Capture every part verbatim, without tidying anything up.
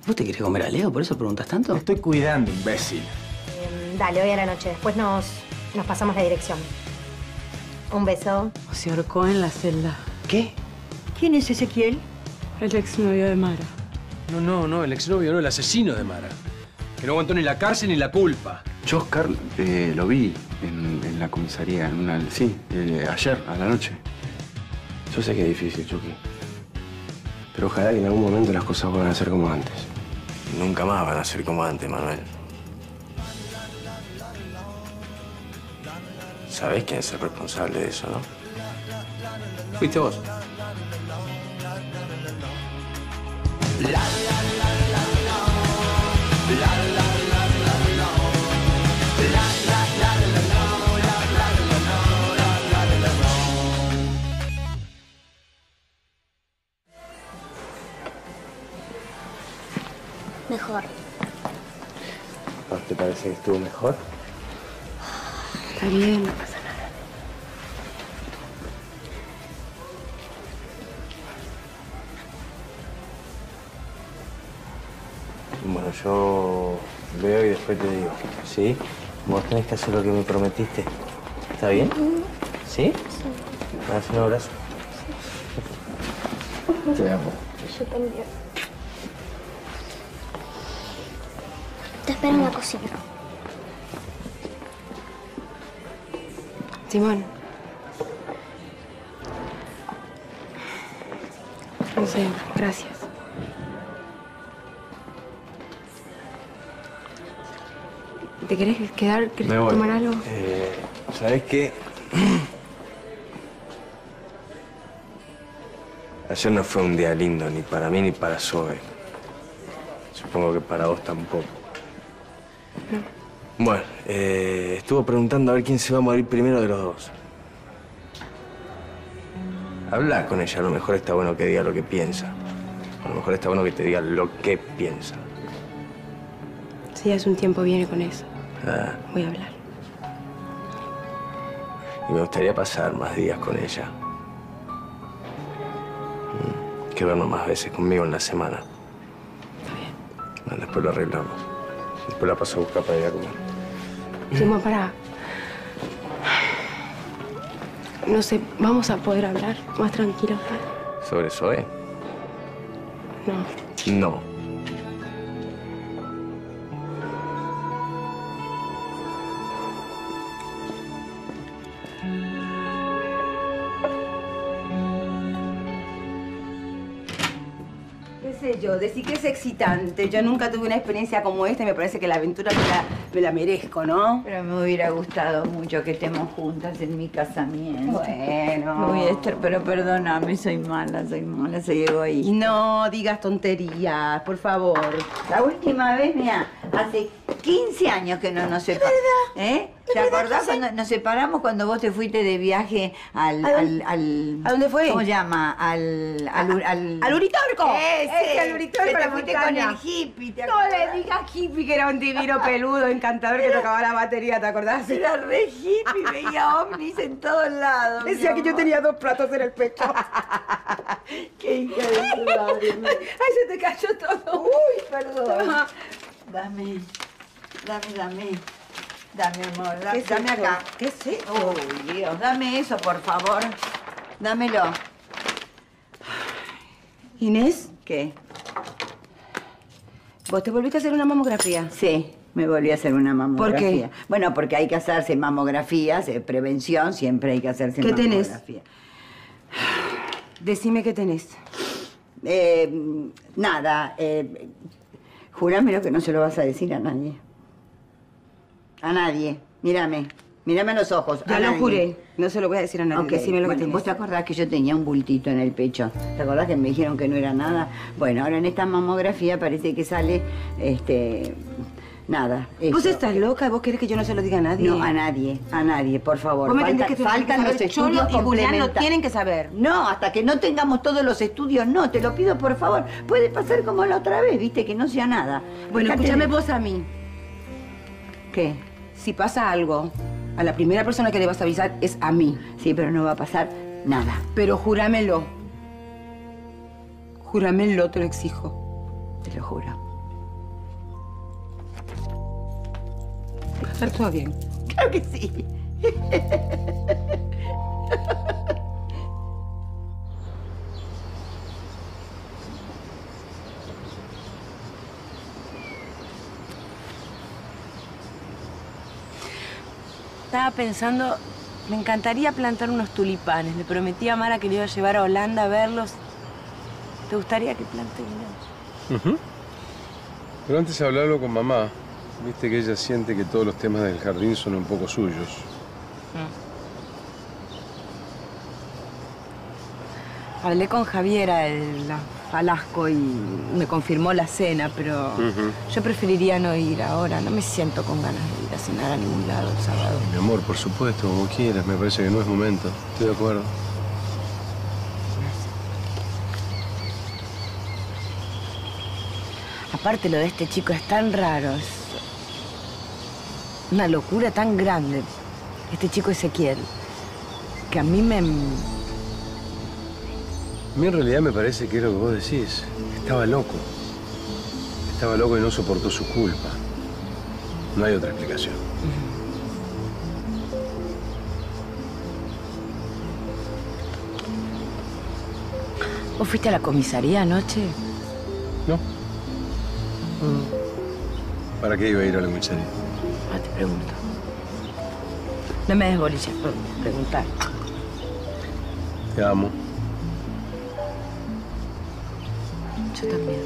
¿Vos te querés comer a Leo? ¿Por eso preguntas tanto? Me estoy cuidando, imbécil. Eh, dale, hoy a la noche. Después nos, nos pasamos la dirección. Un beso. Se ahorcó en la celda. ¿Qué? ¿Quién es Ezequiel? El exnovio de Mara. No, no, no, el exnovio no, el asesino de Mara. Que no aguantó ni la cárcel ni la culpa. Yo, Oscar, eh, lo vi en, en la comisaría, en una, sí, eh, ayer, a la noche. Yo sé que es difícil, Chucky. Pero ojalá que en algún momento las cosas vuelvan a ser como antes. Nunca más van a ser como antes, Manuel. ¿Sabés quién es el responsable de eso, no? Fuiste vos. Mejor. ¿No te parece que estuvo mejor? Está bien, no pasa nada. Bueno, yo veo y después te digo. ¿Sí? Vos tenés que hacer lo que me prometiste. ¿Está bien? ¿Sí? Sí. ¿Me das un abrazo? Sí. Te amo. Yo también. Te espero en la cocina. Simón. No sé, gracias. ¿Te querés quedar? ¿Querés Me voy. tomar algo? Eh, ¿Sabés qué? Ayer no fue un día lindo, ni para mí ni para Zoe. Supongo que para vos tampoco. No. Bueno, eh, estuvo preguntando a ver quién se va a morir primero de los dos. Habla con ella, a lo mejor está bueno que diga lo que piensa. A lo mejor está bueno que te diga lo que piensa. Si hace un tiempo viene con eso. Ah, Voy a hablar. y me gustaría pasar más días con ella. Mm, que vernos más veces conmigo en la semana. Está bien. Bueno, después lo arreglamos. Después la paso a buscar para ir a comer. Simón, pará. No sé, vamos a poder hablar más tranquilos. ¿Sobre Zoe? No. No. ¿Qué sé yo? Decir que es excitante. Yo nunca tuve una experiencia como esta y me parece que la aventura me la, me la merezco, ¿no? Pero me hubiera gustado mucho que estemos juntas en mi casamiento. Bueno. Uy, Esther, pero perdóname, soy mala, soy mala, soy egoísta. No digas tonterías, por favor. La última vez, mira, hace quince años que no nos separamos. ¿Eh? ¿Te acordás cuando nos separamos cuando vos te fuiste de viaje al... ¿A dónde, al, al ¿A dónde fue? ¿Cómo se llama? Al... Al... Al, al Uritorco. Ese, Ese, al Uritorco. que la te fuiste montaña. con el hippie, ¿te No acordás? le digas hippie, que era un divino peludo, encantador, que tocaba la batería, ¿te acordás? Era re hippie, veía ovnis en todos lados. Decía que yo tenía dos platos en el pecho. Qué hija de tu madre. Ay, se te cayó todo. Uy, perdón. Dame, dame, dame. Dame, amor, da- ¿Qué es dame esto? acá. ¿Qué es esto? Uy, Dios, dame eso, por favor. Dámelo. Inés, ¿Qué? ¿vos te volviste a hacer una mamografía? Sí, me volví a hacer una mamografía. ¿Por qué? Bueno, porque hay que hacerse mamografías, eh, prevención, siempre hay que hacerse ¿Qué tenés? mamografía. Decime qué tenés. Eh, nada, eh, jurámelo que no se lo vas a decir a nadie. A nadie. Mírame. Mírame a los ojos. Ya a lo nadie. juré. No se lo voy a decir a nadie. Ok, Decime lo bueno, que tenés. ¿vos te acordás que yo tenía un bultito en el pecho? ¿Te acordás que me dijeron que no era nada? Bueno, ahora en esta mamografía parece que sale, este, nada. ¿Vos eso. estás loca? ¿Vos querés que yo no se lo diga a nadie? No, a nadie, a nadie, por favor. Vos me Falta- entendés que faltan los saber, Cholo estudios y Julián lo complementarios. tienen que saber. No, hasta que no tengamos todos los estudios, no, te lo pido por favor. Puede pasar como la otra vez, viste, que no sea nada. Bueno, Fíjate escúchame de- vos a mí. ¿Qué? Si pasa algo, a la primera persona que le vas a avisar es a mí. Sí, pero no va a pasar nada. Pero júramelo. Júramelo, te lo exijo. Te lo juro. estar todo bien. Claro que sí. Estaba pensando, me encantaría plantar unos tulipanes. Le prometí a Mara que le iba a llevar a Holanda a verlos. ¿Te gustaría que plante unos? Uh-huh. Pero antes hablarlo con mamá. Viste que ella siente que todos los temas del jardín son un poco suyos. Mm. Hablé con Javiera, el Falasco, y me confirmó la cena, pero uh-huh. yo preferiría no ir ahora. No me siento con ganas de ir a cenar a ningún lado el sábado. Mi amor, por supuesto, como quieras. Me parece que no es momento. Estoy de acuerdo. Aparte, lo de este chico es tan raro. Es una locura tan grande. Este chico Ezequiel, que a mí me... A mí en realidad me parece que es lo que vos decís. Estaba loco. Estaba loco y no soportó su culpa. No hay otra explicación. ¿Vos fuiste a la comisaría anoche? No. ¿Para qué iba a ir a la comisaría? Ah, te pregunto. No me des bolillas por preguntar. Te amo. Yo también.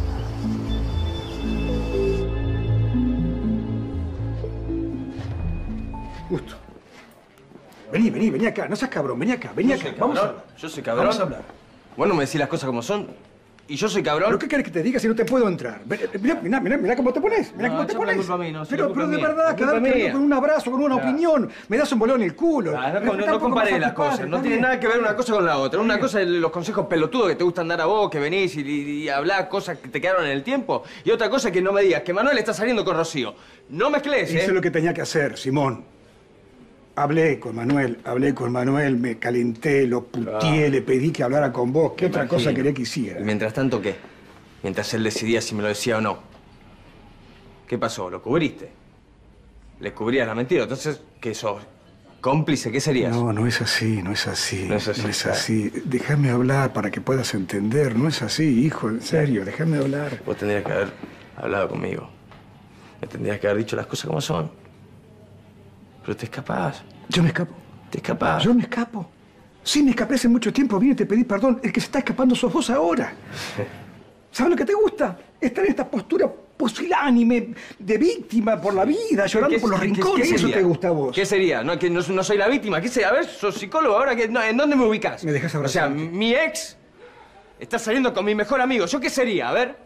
Gusto. Vení, vení, vení acá. No seas cabrón. Vení acá, vení acá. Vamos a hablar. Yo soy cabrón. Vamos a hablar. Bueno, me decís las cosas como son. ¿Y yo soy cabrón? ¿Pero qué querés que te diga si no te puedo entrar? Mirá, mirá, mirá, mirá cómo te pones. Mirá No, cómo te echame la pones. culpa a mí, no, sí, pero, la culpa pero de mía. verdad, La culpa quedarte mía. con un abrazo, con una Claro. opinión. Me das un bolón en el culo. Ah, no, Respetá no, un no poco más compares a las tu padre, cosas. No está tiene bien. nada que ver una cosa con la otra. Una cosa es los consejos pelotudos que te gustan dar a vos, que venís y, y, y hablás cosas que te quedaron en el tiempo. Y otra cosa es que no me digas que Manuel está saliendo con Rocío. No mezcles, ¿eh? Hice lo que tenía que hacer, Simón. Hablé con Manuel, hablé con Manuel, me calenté, lo puteé, Ah. le pedí que hablara con vos. ¿Qué Me otra imagino. cosa quería que hiciera? ¿Y mientras tanto qué? Mientras él decidía si me lo decía o no. ¿Qué pasó? ¿Lo cubriste? ¿Le cubrías la mentira? Entonces, ¿qué sos? ¿Cómplice? ¿Qué serías? No, no es así, no es así. No es así, No es claro. así. Déjame hablar para que puedas entender. No es así, hijo, en serio, déjame hablar. Vos tendrías que haber hablado conmigo. Me tendrías que haber dicho las cosas como son. Pero te escapás. Yo me escapo. Te escapás. Yo me escapo. Sí, me escapé hace mucho tiempo, vine y te pedí perdón. El que se está escapando sos vos ahora. ¿Sabes lo que te gusta? Estar en esta postura pusilánime, de víctima por la vida, llorando ¿Qué- por los qué- rincones. qué Eso sería? te gusta a vos. ¿Qué sería? No, que no, no soy la víctima. ¿Qué sería? A ver, sos psicólogo ahora. Que, no, ¿en dónde me ubicás? Me dejas O sea, abrazarte. mi ex está saliendo con mi mejor amigo. ¿Yo qué sería? A ver.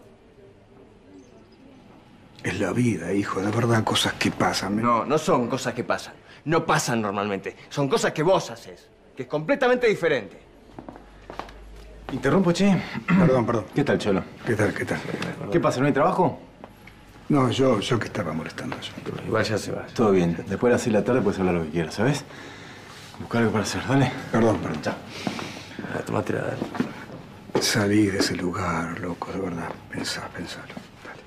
Es la vida, hijo, de verdad, cosas que pasan. ¿me? No, no son cosas que pasan. No pasan normalmente. Son cosas que vos haces. Que es completamente diferente. Interrumpo, che. Perdón, perdón. ¿Qué tal, Cholo? ¿Qué tal, qué tal? ¿Qué pasa? ¿No hay trabajo? No, yo, yo que estaba molestando. Yo. Igual ya se va. Todo bien. Después de las seis de la tarde puedes hablar lo que quieras, ¿sabes? Buscar algo para hacer, dale. Perdón, perdón. Chao. Ah, tomate la... Salí de ese lugar, loco, de verdad. Pensá, pensalo. Dale.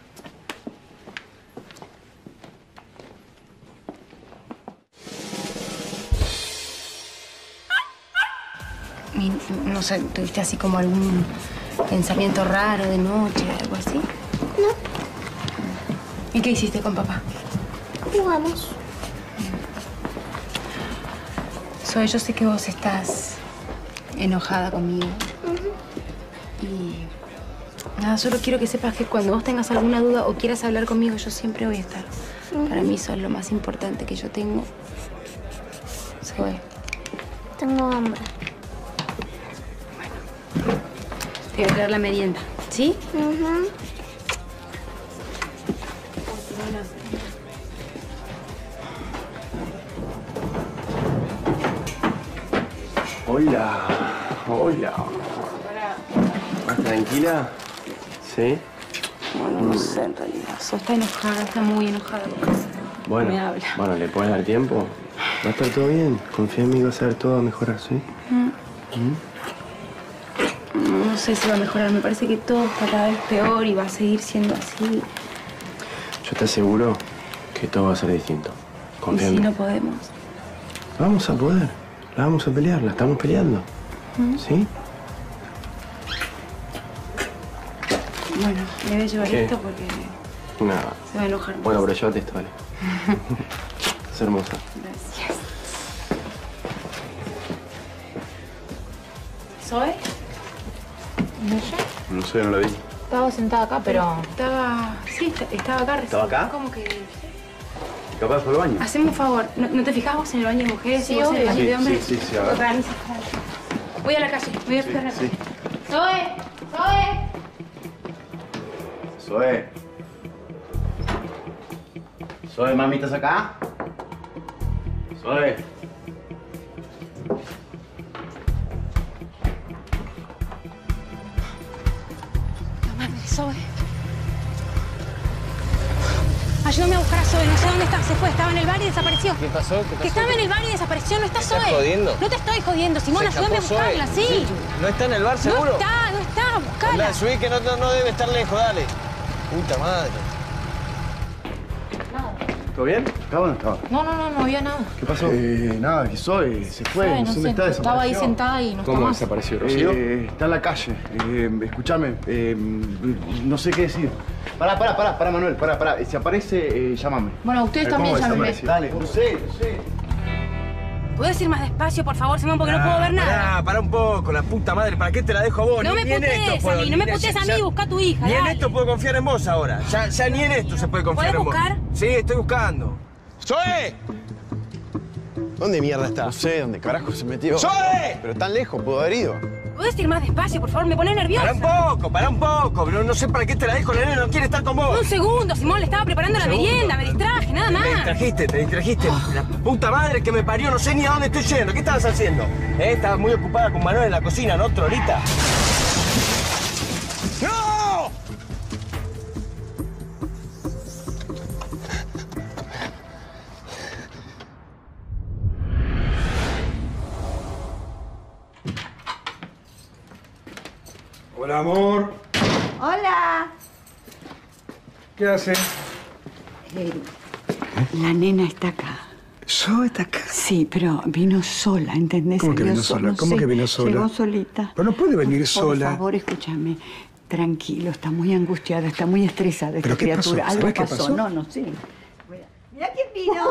Y, no sé, ¿tuviste así como algún pensamiento raro de noche, algo así? No, ¿Y qué hiciste con papá? jugamos. Zoe, yo sé que vos estás enojada conmigo. Y nada, solo quiero que sepas que cuando vos tengas alguna duda o quieras hablar conmigo, yo siempre voy a estar. Ujú. Para mí sos lo más importante que yo tengo. Zoe, Tengo hambre. te voy a traer la merienda, ¿sí? Ujú. Hola, hola. ¿Estás tranquila? ¿Sí? Bueno, no sé en realidad. Sos está enojada, está muy enojada. Bueno, Me habla. bueno, ¿le puedes dar tiempo? Va a estar todo bien. Confía en mí, va a ser todo a mejorar, ¿sí? Mm. ¿Mm? No sé si va a mejorar. Me parece que todo está cada vez peor y va a seguir siendo así. Yo te aseguro que todo va a ser distinto. Confía ¿Y en si mí. no podemos? Vamos a poder. La vamos a pelear, la estamos peleando. ¿Mm? ¿Sí? Bueno, le voy a llevar ¿Qué? esto porque Nada. se va a enojar más. Bueno, pero llévate esto, vale. Es hermosa. Gracias. ¿Zoe? ¿Y ella? No sé, no la vi. Estaba sentada acá, pero... Estaba... Sí, est- estaba acá recién. ¿Estaba acá? ¿Cómo que...? ¿Capaz fue al baño? Haceme un favor. ¿No, no te fijas vos en el baño de mujeres Sí, y vos en el obvio. baño Sí, de hombres? sí, sí, sí, a ver. Porque para mí se- Voy a la calle. Voy a buscar la calle. ¡Zoe! ¡Zoe! Zoe. Zoe, mami, ¿estás acá? Zoe. La madre, Zoe. Ayúdame a buscar a Zoe. No sé dónde está. Se fue. Estaba en el bar y desapareció. ¿Qué pasó? ¿Qué pasó? Que estaba en el bar y desapareció. No está ¿Me Zoe. estás jodiendo? No te estoy jodiendo. Simón, Se ayúdame a escapó Zoe. buscarla. Sí. ¿No está en el bar, seguro? No está, no está. Buscala. Andá, subí que no, no, no debe estar lejos, dale. Puta madre. ¿Todo bien? ¿Estaba o no estaba? No, no, no, no había nada. ¿Qué pasó? Eh, nada, que Zoe se fue, Zoe, no no sé dónde sé. está, Estaba ahí desapareció. sentada y no está ¿Cómo más. desapareció, Rocío? Eh, está en la calle. Eh, escúchame, eh, no sé qué decir. Pará, pará, pará, pará, Manuel, pará, pará. Si aparece, eh, llámame. Bueno, ustedes A ver, también ¿cómo llámenme. desapareció? Dale, no sé, no sé. ¿Puedes ir más despacio, por favor, Simón? Porque no puedo ver nada. Pará, pará un poco, la puta madre. ¿Para qué te la dejo a vos? No Ni- me ni en putees esto a puedo- mí, no me ni- putees a ya- mí, busca a tu hija, Ni en dale. esto puedo confiar en vos ahora. Ya, ya ni en esto se puede confiar ¿Podés en vos. buscar? Sí, estoy buscando. ¡Zoe! ¿Dónde mierda está? No sé, ¿dónde carajo se metió? ¡Zoe! Pero tan lejos, pudo haber ido. ¿Puedes ir más despacio, por favor? Me pones nerviosa. Pará un poco, pará un poco. Pero no sé para qué te la dejo, la nena no quiere estar con vos. Un segundo, Simón, le estaba preparando la segundo. merienda, me distraje, nada Te más. distrajiste, te distrajiste. La puta madre que me parió, no sé ni a dónde estoy yendo. ¿Qué estabas haciendo? ¿Eh? Estabas muy ocupada con Manuel en la cocina, ¿no, trolita? ¡No! Hola, amor. Hola. ¿Qué hace? Eh, la nena está acá. ¿Zoe está acá? Sí, pero vino sola, ¿entendés? ¿Cómo que Salió vino so- sola? no ¿Cómo sé, que vino sola? Llegó solita. Pero no puede venir Por sola. Por favor, escúchame. Tranquilo, está muy angustiada, está muy estresada esta ¿Pero qué pasó? criatura. Algo ¿Sabés qué pasó. pasó? No, no sé. Mira, mira quién vino.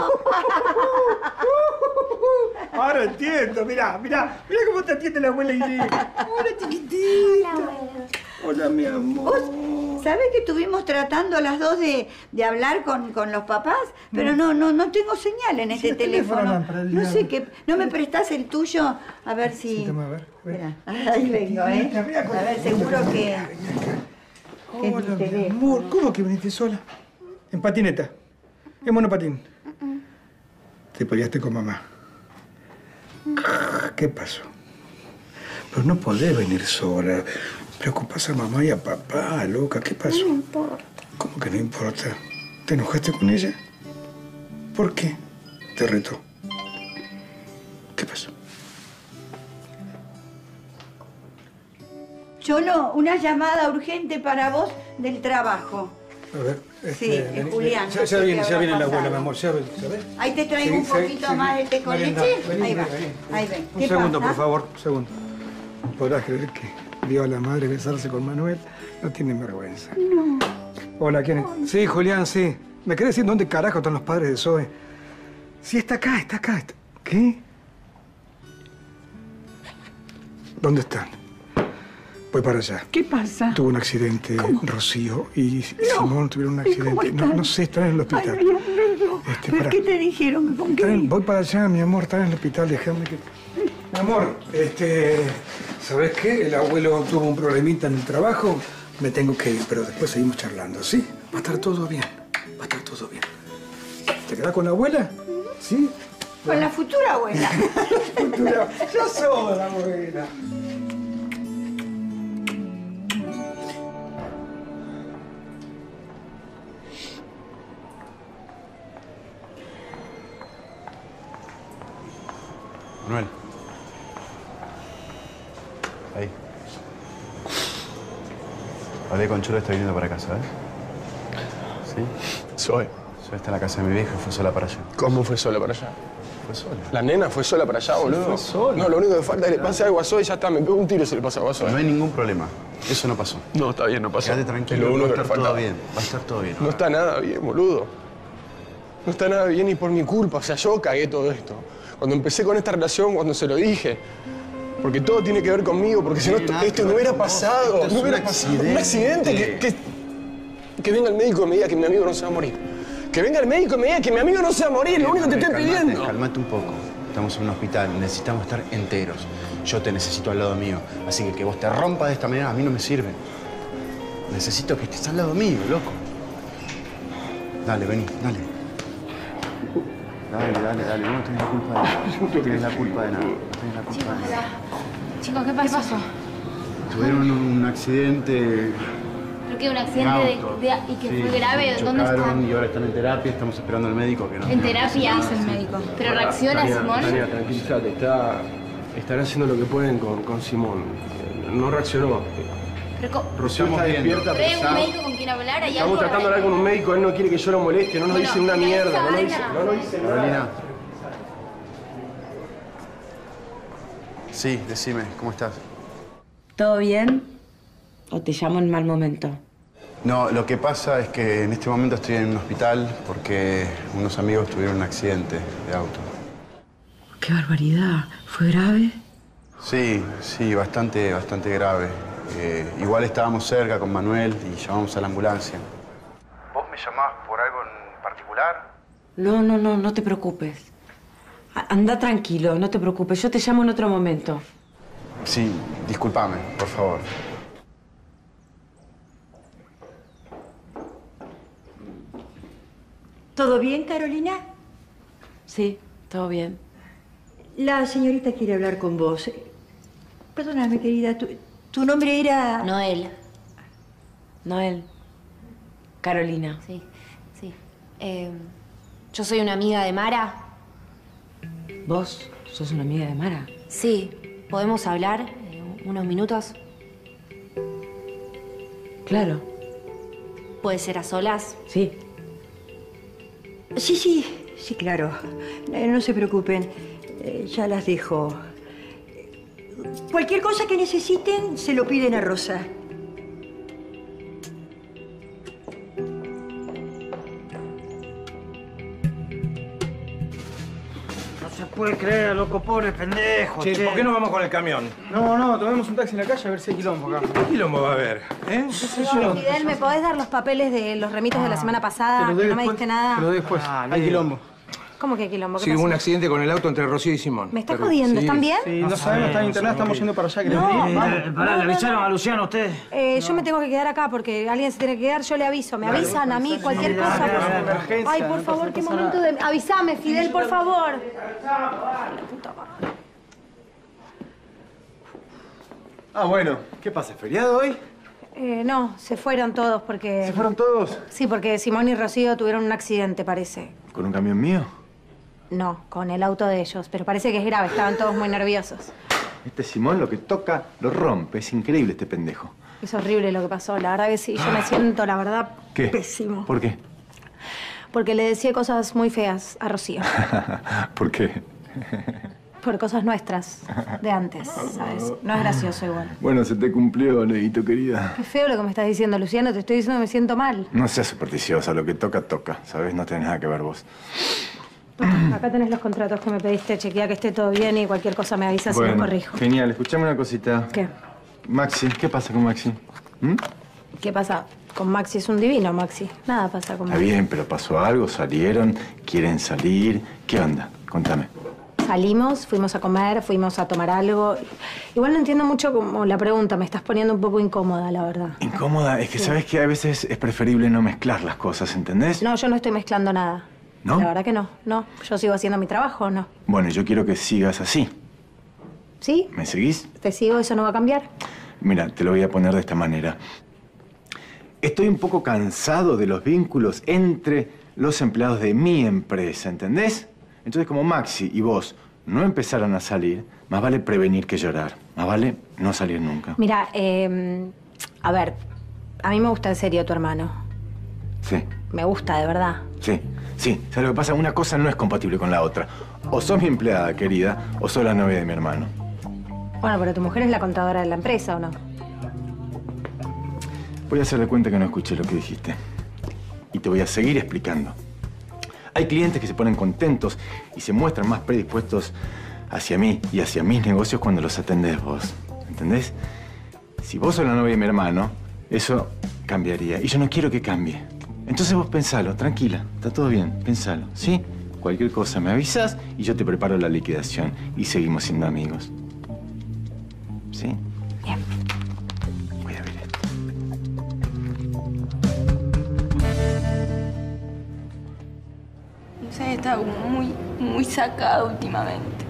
Ahora entiendo, mirá, mirá, mirá cómo te atiende la abuela Irene. Hola, chiquitita. Hola, mi amor. ¿Vos sabés que estuvimos tratando las dos de, de hablar con, con los papás? Pero no, no, no tengo señal en este el teléfono, teléfono. lámpara, el No diablo. sé qué. ¿No me prestás el tuyo? A ver si. Sí, toma, a ver. Espera, ahí vengo, ¿eh? A ver, seguro que. que es mi Hola, mi teléfono. amor. ¿Cómo que viniste sola? En patineta. En monopatín. Te peleaste con mamá. ¿Qué pasó? Pero no podés venir sola. Preocupás a mamá y a papá, loca. ¿Qué pasó? No importa. ¿Cómo que no importa? ¿Te enojaste con ella? ¿Por qué? Te retó. ¿Qué pasó? Cholo, una llamada urgente para vos del trabajo. A ver. Sí, es vení, Julián, Ya, no ya sé viene, qué ya habrá viene la abuela, pasado. mi amor. Ya, ¿sabes? Ahí te traigo Sí, un sí, poquito sí, más de té con Mariana, leche. vení, Ahí va. vení, vení. Ahí ven. Un ¿Qué segundo, pasa? por favor, un segundo. ¿Podrás creer que vio a la madre besarse con Manuel? No tienen vergüenza. No. Hola, ¿quién es? Sí, Julián, sí. ¿Me querés decir dónde carajo están los padres de Zoe? Sí, está acá, está acá. está- ¿Qué? ¿Dónde están? Voy para allá. ¿Qué pasa? Tuvo un accidente, Rocío y Simón tuvieron un ¿Y cómo accidente. No, están? no sé, están en el hospital. Ay, Dios mío. Este, ¿Pero pará. qué te dijeron? ¿Con qué? Están en- voy para allá, mi amor, están en el hospital, déjame que... Mi amor, este... ¿Sabes qué? El abuelo tuvo un problemita en el trabajo. Me tengo que ir, pero después seguimos charlando, ¿sí? Va a estar todo bien, va a estar todo bien. ¿Te quedás con la abuela? ¿Sí? Con la futura abuela. Futura- Yo soy la abuela. Manuel. Ahí. Hablé con Cholo, está viniendo para casa, ¿eh? ¿Sí? Zoe. Ya está en la casa de mi vieja, fue sola para allá. ¿Cómo fue sola para allá? Fue sola. La nena fue sola para allá, Sí, boludo. fue sola. No, lo único que falta es que le pase algo a Zoe y ya está. Me pego un tiro si le pasa algo a Zoe. No hay ningún problema. Eso no pasó. No, está bien, no pasó. Quédate Es tranquilo, lo único va a que le estar todo faltaba. bien. Va a estar todo bien. No está nada bien, boludo. No está nada bien ni por mi culpa. O sea, yo cagué todo esto. Cuando empecé con esta relación, cuando se lo dije. Porque todo tiene que ver conmigo, porque si no, esto, esto no hubiera pasado. No hubiera pasado. Un accidente que, que, que venga el médico y me diga que mi amigo no se va a morir. Que venga el médico y me diga que mi amigo no se va a morir. Lo único que te estoy Calmate, pidiendo. Calmate un poco. Estamos en un hospital. Necesitamos estar enteros. Yo te necesito al lado mío. Así que que vos te rompas de esta manera a mí no me sirve. Necesito que estés al lado mío, loco. Dale, vení, dale. Dale, dale, dale. Vos no tenés la culpa de nada. No tenés la culpa de nada. No tenés la culpa de nada. Chicos, ¿qué pasó? Tuvieron un accidente ¿Pero qué? ¿Un en accidente de, auto. de- y que Sí, fue grave? se ¿Dónde chocaron están? y ahora están en terapia. Estamos esperando al médico que nos... ¿En terapia? ¿Qué dice el médico? ¿Pero reacciona, Tania, Simón? Tania, tranquilízate. Está, están haciendo lo que pueden con, con Simón. No reaccionó. Pero co- Rocío está despierta, ¿Pero hay pero un está- médico con quien hablar? ¿Hay Estamos algo? tratando de hablar con un médico, él no quiere que yo lo moleste, no nos Bueno, dice una ¿qué mierda, pasa, no nos dice, Ana? no nos dice nada. Carolina. Sí, decime, ¿cómo estás? ¿Todo bien? ¿O te llamo en mal momento? No, lo que pasa es que en este momento estoy en un hospital porque unos amigos tuvieron un accidente de auto. ¡Qué barbaridad! ¿Fue grave? Sí, sí, bastante, bastante grave. Eh, igual estábamos cerca con Manuel y llamamos a la ambulancia. ¿Vos me llamás por algo en particular? No, no, no, no te preocupes. A- Anda tranquilo, no te preocupes. Yo te llamo en otro momento. Sí, discúlpame, por favor. ¿Todo bien, Carolina? Sí, todo bien. La señorita quiere hablar con vos. Perdóname, querida, tu, tu nombre era... Noel. Noel. Carolina. Sí, sí. Eh, yo soy una amiga de Mara. ¿Vos sos una amiga de Mara? Sí. ¿Podemos hablar eh, unos minutos? Claro. ¿Puede ser a solas? Sí. Sí, sí, sí, claro. Eh, no se preocupen, eh, ya las dejo. Cualquier cosa que necesiten, se lo piden a Rosa. No se puede creer, loco, pobre pendejo. Che, ¿por qué no vamos con el camión? No, no, tomemos un taxi en la calle a ver si hay quilombo acá. ¿Qué quilombo va a haber? ¿Eh? ¿Qué sé yo? Fidel, ¿me podés dar los papeles de los remitos de la semana pasada? Te lo doy Que no me después, diste nada. Te lo doy después. Hay quilombo. ¿Cómo que quilombo? ¿Qué Sí, hubo pasó? un accidente con el auto entre Rocío y Simón. ¿Me estás Pero- jodiendo? sí. ¿Están bien? Sí, no sabemos, están internados, estamos yendo para allá. Que No, les diga. vamos. Eh, Pará, ¿le avisaron a Luciano a ustedes? Eh, Yo me tengo que quedar acá porque alguien se tiene que quedar, yo le aviso. Me Dale, avisan a mí cualquier sí, cosa. dale, por dale, favor. emergencia, Ay, por no favor, pasa qué nada. momento de... Avísame, Fidel, por favor. Ah, bueno. ¿Qué pasa? ¿Feriado hoy? Eh, no, se fueron todos porque... ¿Se fueron todos? Sí, porque Simón y Rocío tuvieron un accidente, parece. ¿Con un camión mío? No, con el auto de ellos, pero parece que es grave, estaban todos muy nerviosos. Este Simón lo que toca lo rompe. Es increíble este pendejo. Es horrible lo que pasó, la verdad que sí, yo me siento, la verdad, ¿Qué? pésimo. ¿Por qué? Porque le decía cosas muy feas a Rocío, ¿Por qué? por cosas nuestras, de antes, ¿sabes? No es gracioso igual. Bueno, se te cumplió, Leguito, querida. Qué feo lo que me estás diciendo, Luciano, te estoy diciendo que me siento mal. No seas supersticiosa. Lo que toca, toca. ¿Sabes? No tenés nada que ver vos. Toma, acá tenés los contratos que me pediste, chequea que esté todo bien y cualquier cosa me avisas y me corrijo. Genial. Escuchame una cosita. ¿Qué? Maxi, ¿qué pasa con Maxi? ¿Mm? ¿Qué pasa? Con Maxi es un divino, Maxi. Nada pasa con Está Maxi. bien, pero pasó algo, salieron, quieren salir. ¿Qué onda? Contame. Salimos, fuimos a comer, fuimos a tomar algo. Igual no entiendo mucho como la pregunta, me estás poniendo un poco incómoda, la verdad. Incómoda, es que Sí. sabes que a veces es preferible no mezclar las cosas, ¿entendés? No, yo no estoy mezclando nada. ¿No? La verdad que no, no. Yo sigo haciendo mi trabajo, ¿o no? Bueno, yo quiero que sigas así. ¿Sí? ¿Me seguís? ¿Te sigo? ¿Eso no va a cambiar? Mira, te lo voy a poner de esta manera. Estoy un poco cansado de los vínculos entre los empleados de mi empresa, ¿entendés? Entonces, como Maxi y vos no empezaron a salir, más vale prevenir que llorar. Más vale no salir nunca. Mira, eh, a ver, a mí me gusta en serio tu hermano. Sí, Me gusta, de verdad. sí. Sí, ¿sabes lo que pasa? Una cosa no es compatible con la otra. O sos mi empleada, querida, o sos la novia de mi hermano. Bueno, pero tu mujer es la contadora de la empresa, ¿o no? Voy a hacer de cuenta que no escuché lo que dijiste. Y te voy a seguir explicando. Hay clientes que se ponen contentos y se muestran más predispuestos hacia mí y hacia mis negocios cuando los atendés vos. ¿Entendés? Si vos sos la novia de mi hermano, eso cambiaría. Y yo no quiero que cambie. Entonces vos pensalo, tranquila, está todo bien, pensalo, ¿sí? Cualquier cosa me avisas y yo te preparo la liquidación y seguimos siendo amigos. ¿Sí? Bien. Voy a ver esto. No sé, estaba como muy, muy sacada últimamente.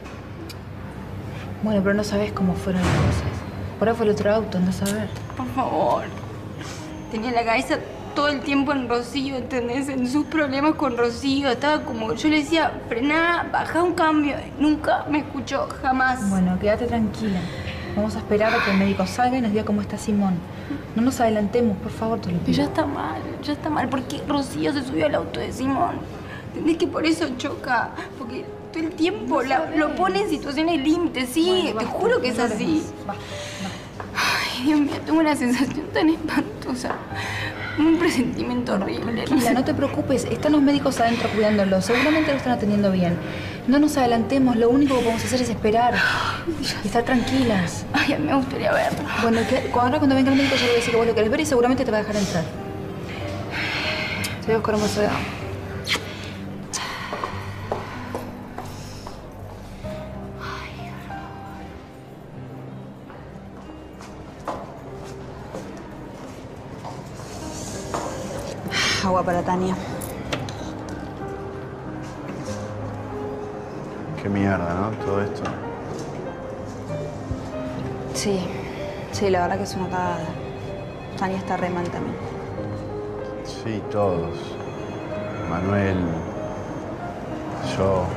Bueno, pero no sabes cómo fueron las cosas. Ahora fue el otro auto, andás a ver. Por favor. Tenía la cabeza todo el tiempo en Rocío, ¿entendés? En sus problemas con Rocío. Estaba como... Yo le decía, frená, baja un cambio. Nunca me escuchó, jamás. Bueno, quédate tranquila. Vamos a esperar a que el médico salga y nos diga cómo está Simón. No nos adelantemos, por favor, te lo pido. Ya está mal, ya está mal. Porque Rocío se subió al auto de Simón. ¿Entendés que por eso choca? Porque todo el tiempo No la, lo pone en situaciones límites, sí. Bueno, te basta, juro que es no así. Va, va. Ay, Dios mío, tengo una sensación tan espantosa. Un presentimiento horrible. Tranquila, no te preocupes. Están los médicos adentro cuidándolo. Seguramente lo están atendiendo bien. No nos adelantemos. Lo único que podemos hacer es esperar. Y estar tranquilas. Ay, a mí me gustaría verlo. Bueno, que, ahora cuando venga el médico yo le voy a decir que vos lo querés ver y seguramente te va a dejar entrar. Te voy a buscar un vaso de agua. Agua para Tania. Qué mierda, ¿no? Todo esto. Sí, sí, la verdad que es una cagada. Tania está re mal también. Sí, todos. Manuel, yo.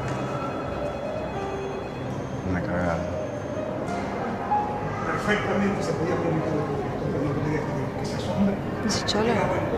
Una cagada. Perfectamente se podía comunicar que se asombra. ¿Ese cholo?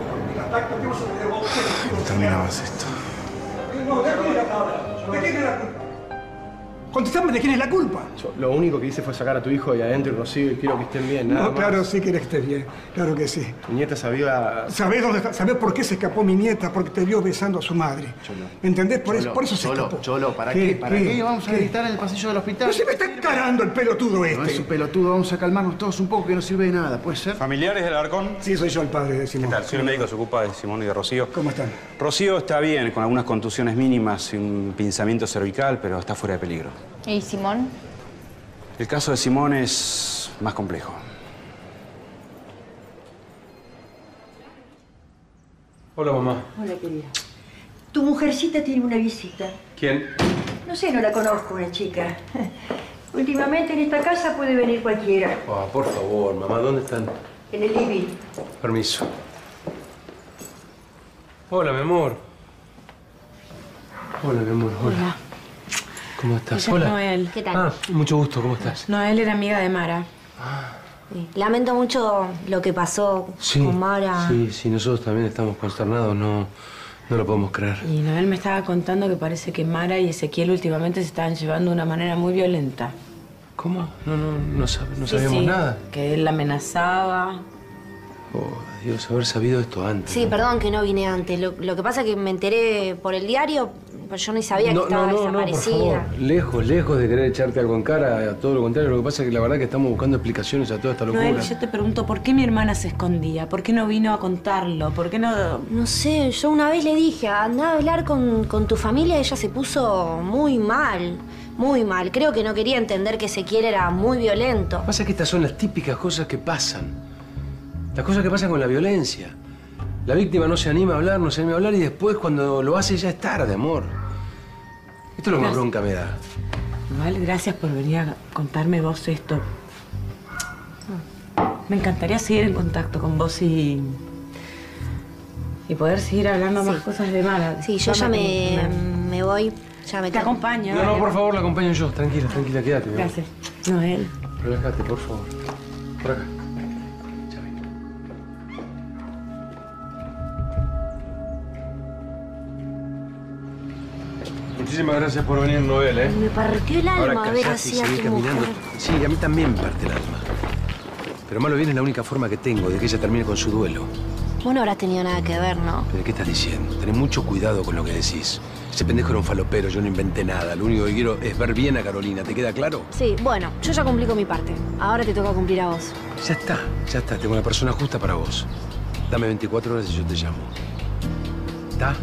¿Cómo terminabas esto? No, ¿de quién es la culpa? ¿De quién es la culpa? Contestame, ¿de quién es la culpa? Yo lo único que hice fue sacar a tu hijo de adentro y Rocío y quiero que estén bien, nada No, más. claro, sí querés que estés bien. Claro que sí. Tu nieta sabía... ¿Sabés dónde está? ¿Sabés por qué se escapó mi nieta? Porque te vio besando a su madre. Cholo. ¿Entendés? Por, Cholo, eso, por eso se Cholo, escapó. Cholo, ¿para qué? ¿Para qué, vamos a ¿Qué? gritar en el pasillo del hospital? Pero si me está encarando el pelotudo este. No es un pelotudo, vamos a calmarnos todos un poco que no sirve de nada, ¿puede ser? ¿Familiares del Alarcón? Sí, soy yo el padre de Simón. ¿Qué tal? Soy el médico que se ocupa de Simón y de Rocío. ¿Cómo están? Rocío está bien, con algunas contusiones mínimas y un pinzamiento cervical, pero está fuera de peligro. ¿Y Simón? El caso de Simón es más complejo. Hola, mamá. Hola, querida. Tu mujercita tiene una visita. ¿Quién? No sé, no la conozco, una chica. Últimamente en esta casa puede venir cualquiera. Ah, por favor, mamá, ¿dónde están? En el living. Permiso. Hola, mi amor. Hola, mi amor. Hola. Hola. ¿Cómo estás? Ella es Hola. Noel. ¿Qué tal? Ah, mucho gusto. ¿Cómo estás? Noel era amiga de Mara. Sí. Lamento mucho lo que pasó Sí, con Mara. sí, sí. Nosotros también estamos consternados. No, no lo podemos creer. Y Noel me estaba contando que parece que Mara y Ezequiel últimamente se estaban llevando de una manera muy violenta. ¿Cómo? No, no, no, sab- no Sí, sabíamos sí, nada. que él la amenazaba. Oh, Dios, haber sabido esto antes. Sí, perdón que no vine antes. Lo, lo que pasa es que me enteré por el diario, pero yo ni sabía que No, estaba no, no, no, por desaparecida. favor. Lejos, lejos de querer echarte algo en cara, a todo lo contrario. Lo que pasa es que la verdad que estamos buscando explicaciones a toda esta locura. Noel, yo te pregunto, ¿por qué mi hermana se escondía? ¿Por qué no vino a contarlo? ¿Por qué no...? No sé, yo una vez le dije, anda a hablar con, con tu familia, ella se puso muy mal, muy mal. Creo que no quería entender que Ezequiel era muy violento. Lo que pasa es que estas son las típicas cosas que pasan. Las cosas que pasan con la violencia. La víctima no se anima a hablar, no se anima a hablar y después cuando lo hace ya es tarde, amor. Esto es lo que más bronca me da. Noel, gracias por venir a contarme vos esto. Me encantaría seguir en contacto con vos y... y poder seguir hablando más cosas de Mara. Sí, yo ya me, me voy. Ya me Te acompaño. No, no, por favor, la acompaño yo. Tranquila, tranquila, quédate. mi amor. Gracias. Noel. Relájate, por favor. Por acá. Muchísimas gracias por venir, Noel, ¿eh? Me partió el alma Ahora ver callate así y a seguí tu caminando. mujer. Sí, a mí también me parte el alma. Pero malo bien es la única forma que tengo de que ella termine con su duelo. Vos no habrás tenido nada que ver, ¿no? ¿De qué estás diciendo? Tenés mucho cuidado con lo que decís. Ese pendejo era un falopero, yo no inventé nada. Lo único que quiero es ver bien a Carolina, ¿te queda claro? Sí, bueno, yo ya cumplí con mi parte. Ahora te toca cumplir a vos. Ya está, ya está. Tengo la persona justa para vos. Dame veinticuatro horas y yo te llamo. ¿Está?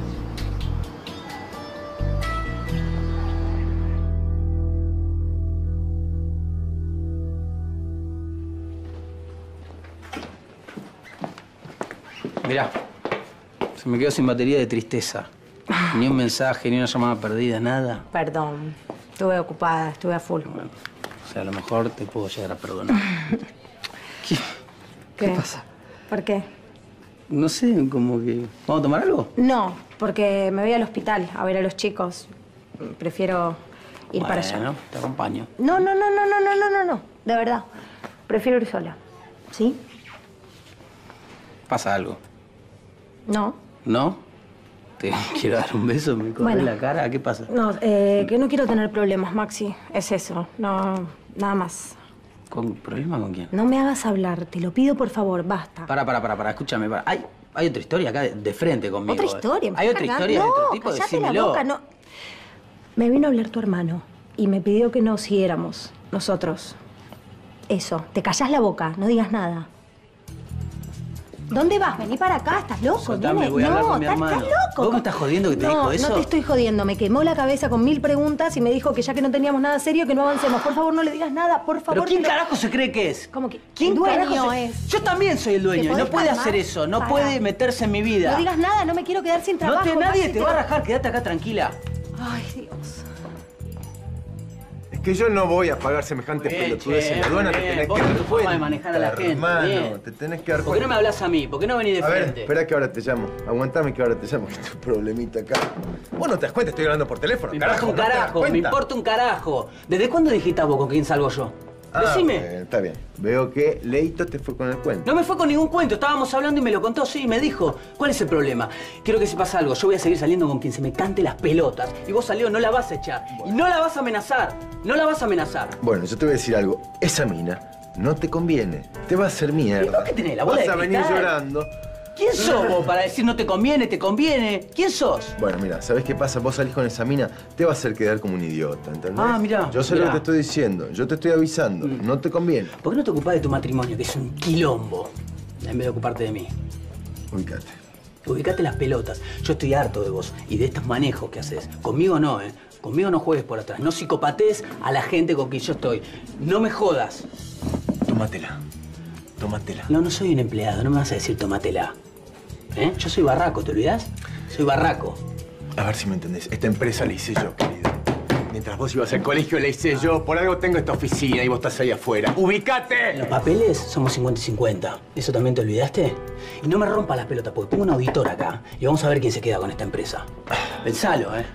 Mirá, se me quedó sin batería de tristeza. Ni un mensaje, ni una llamada perdida, nada. Perdón, estuve ocupada, estuve a full. Bueno, o sea, a lo mejor te puedo llegar a perdonar. ¿Qué? ¿Qué? ¿Qué pasa? ¿Por qué? No sé, como que... ¿Vamos a tomar algo? No, porque me voy al hospital a ver a los chicos. Prefiero ir para allá. Bueno, te acompaño. No, no, no, no, no, no, no, no, no. De verdad. Prefiero ir sola. ¿Sí? ¿Pasa algo? No. ¿No? Te quiero dar un beso, me corre Bueno. la cara. ¿Qué pasa? No, eh, que no quiero tener problemas, Maxi. Es eso. No, nada más. ¿Con problema con quién? No me hagas hablar. Te lo pido, por favor. Basta. Para, para, para, para. Escúchame. Para. Hay, hay otra historia acá de, de frente conmigo. ¿Otra historia? ¿eh? ¿Hay otra historia no, de otro tipo? cállate la Decímelo. boca, no. Me vino a hablar tu hermano y me pidió que nos siguiéramos. Nosotros. Eso. Te callás la boca. No digas nada. ¿Dónde vas? Vení para acá, ¿estás loco? Soltame, Nene. voy a hablar no, con mi estás, hermano. estás loco. ¿Vos me estás jodiendo que te no, dijo eso? No, te estoy jodiendo. Me quemó la cabeza con mil preguntas y me dijo que ya que no teníamos nada serio, que no avancemos. Por favor, no le digas nada, por favor. ¿Pero quién te lo- carajo se cree que es? ¿Cómo que? ¿Quién El dueño carajo se- es. Yo también soy el dueño ¿Te y no podés puede calmar? hacer eso. No Para. puede meterse en mi vida. No digas nada, no me quiero quedar sin trabajo. No te, nadie Maxi, te va a rajar. Quédate acá tranquila. Ay, Dios. Es que yo no voy a pagar semejante Bien, pelotudez che, en la aduana, muy te bien. tenés Vos que con dar tu forma de cuenta, manejar a la gente, hermano, bien. te tenés que dar ¿Por qué no me cuenta. hablas a mí? ¿Por qué no venís de A ver, frente? espera que ahora te llamo. Aguantame que ahora te llamo, que tengo un problemita acá. Vos no te das cuenta, estoy hablando por teléfono, Me carajo. importa un ¿no te das carajo, me cuenta? importa un carajo. ¿Desde cuándo dijiste a vos con quién salgo yo? Ah, Decime. bueno, está bien. Veo que Leito te fue con el cuento. No me fue con ningún cuento, estábamos hablando y me lo contó, sí, me dijo. ¿Cuál es el problema? Quiero que sepas algo, yo voy a seguir saliendo con quien se me cante las pelotas. Y vos, Leo, no la vas a echar. Y no la vas a amenazar. No la vas a amenazar. Bueno, yo te voy a decir algo. Esa mina no te conviene. Te va a hacer mierda. ¿Y vos qué tenés, la bola Vas de a venir cristal? llorando. ¿Quién sos vos para decir no te conviene, te conviene? ¿Quién sos? Bueno, mira, ¿sabés qué pasa? Vos salís con esa mina, te va a hacer quedar como un idiota, ¿entendés? Ah, mirá, Yo sé mirá. lo que te estoy diciendo, yo te estoy avisando, no te conviene. ¿Por qué no te ocupás de tu matrimonio, que es un quilombo, en vez de ocuparte de mí? Ubicate. Ubicate las pelotas. Yo estoy harto de vos y de estos manejos que haces. Conmigo no, ¿eh? Conmigo no juegues por atrás. No psicopatees a la gente con quien yo estoy. No me jodas. Tómatela. Tómatela. No, no soy un empleado. No me vas a decir tómatela. ¿Eh? Yo soy barraco, ¿te olvidás? Soy barraco. A ver si me entendés. Esta empresa la hice yo, querido. Mientras vos ibas al colegio, la hice yo. Por algo tengo esta oficina y vos estás ahí afuera. ¡Ubicate! En los papeles somos cincuenta y cincuenta. ¿Eso también te olvidaste? Y no me rompas las pelotas, porque pongo un auditor acá y vamos a ver quién se queda con esta empresa. Pensalo, ¿eh?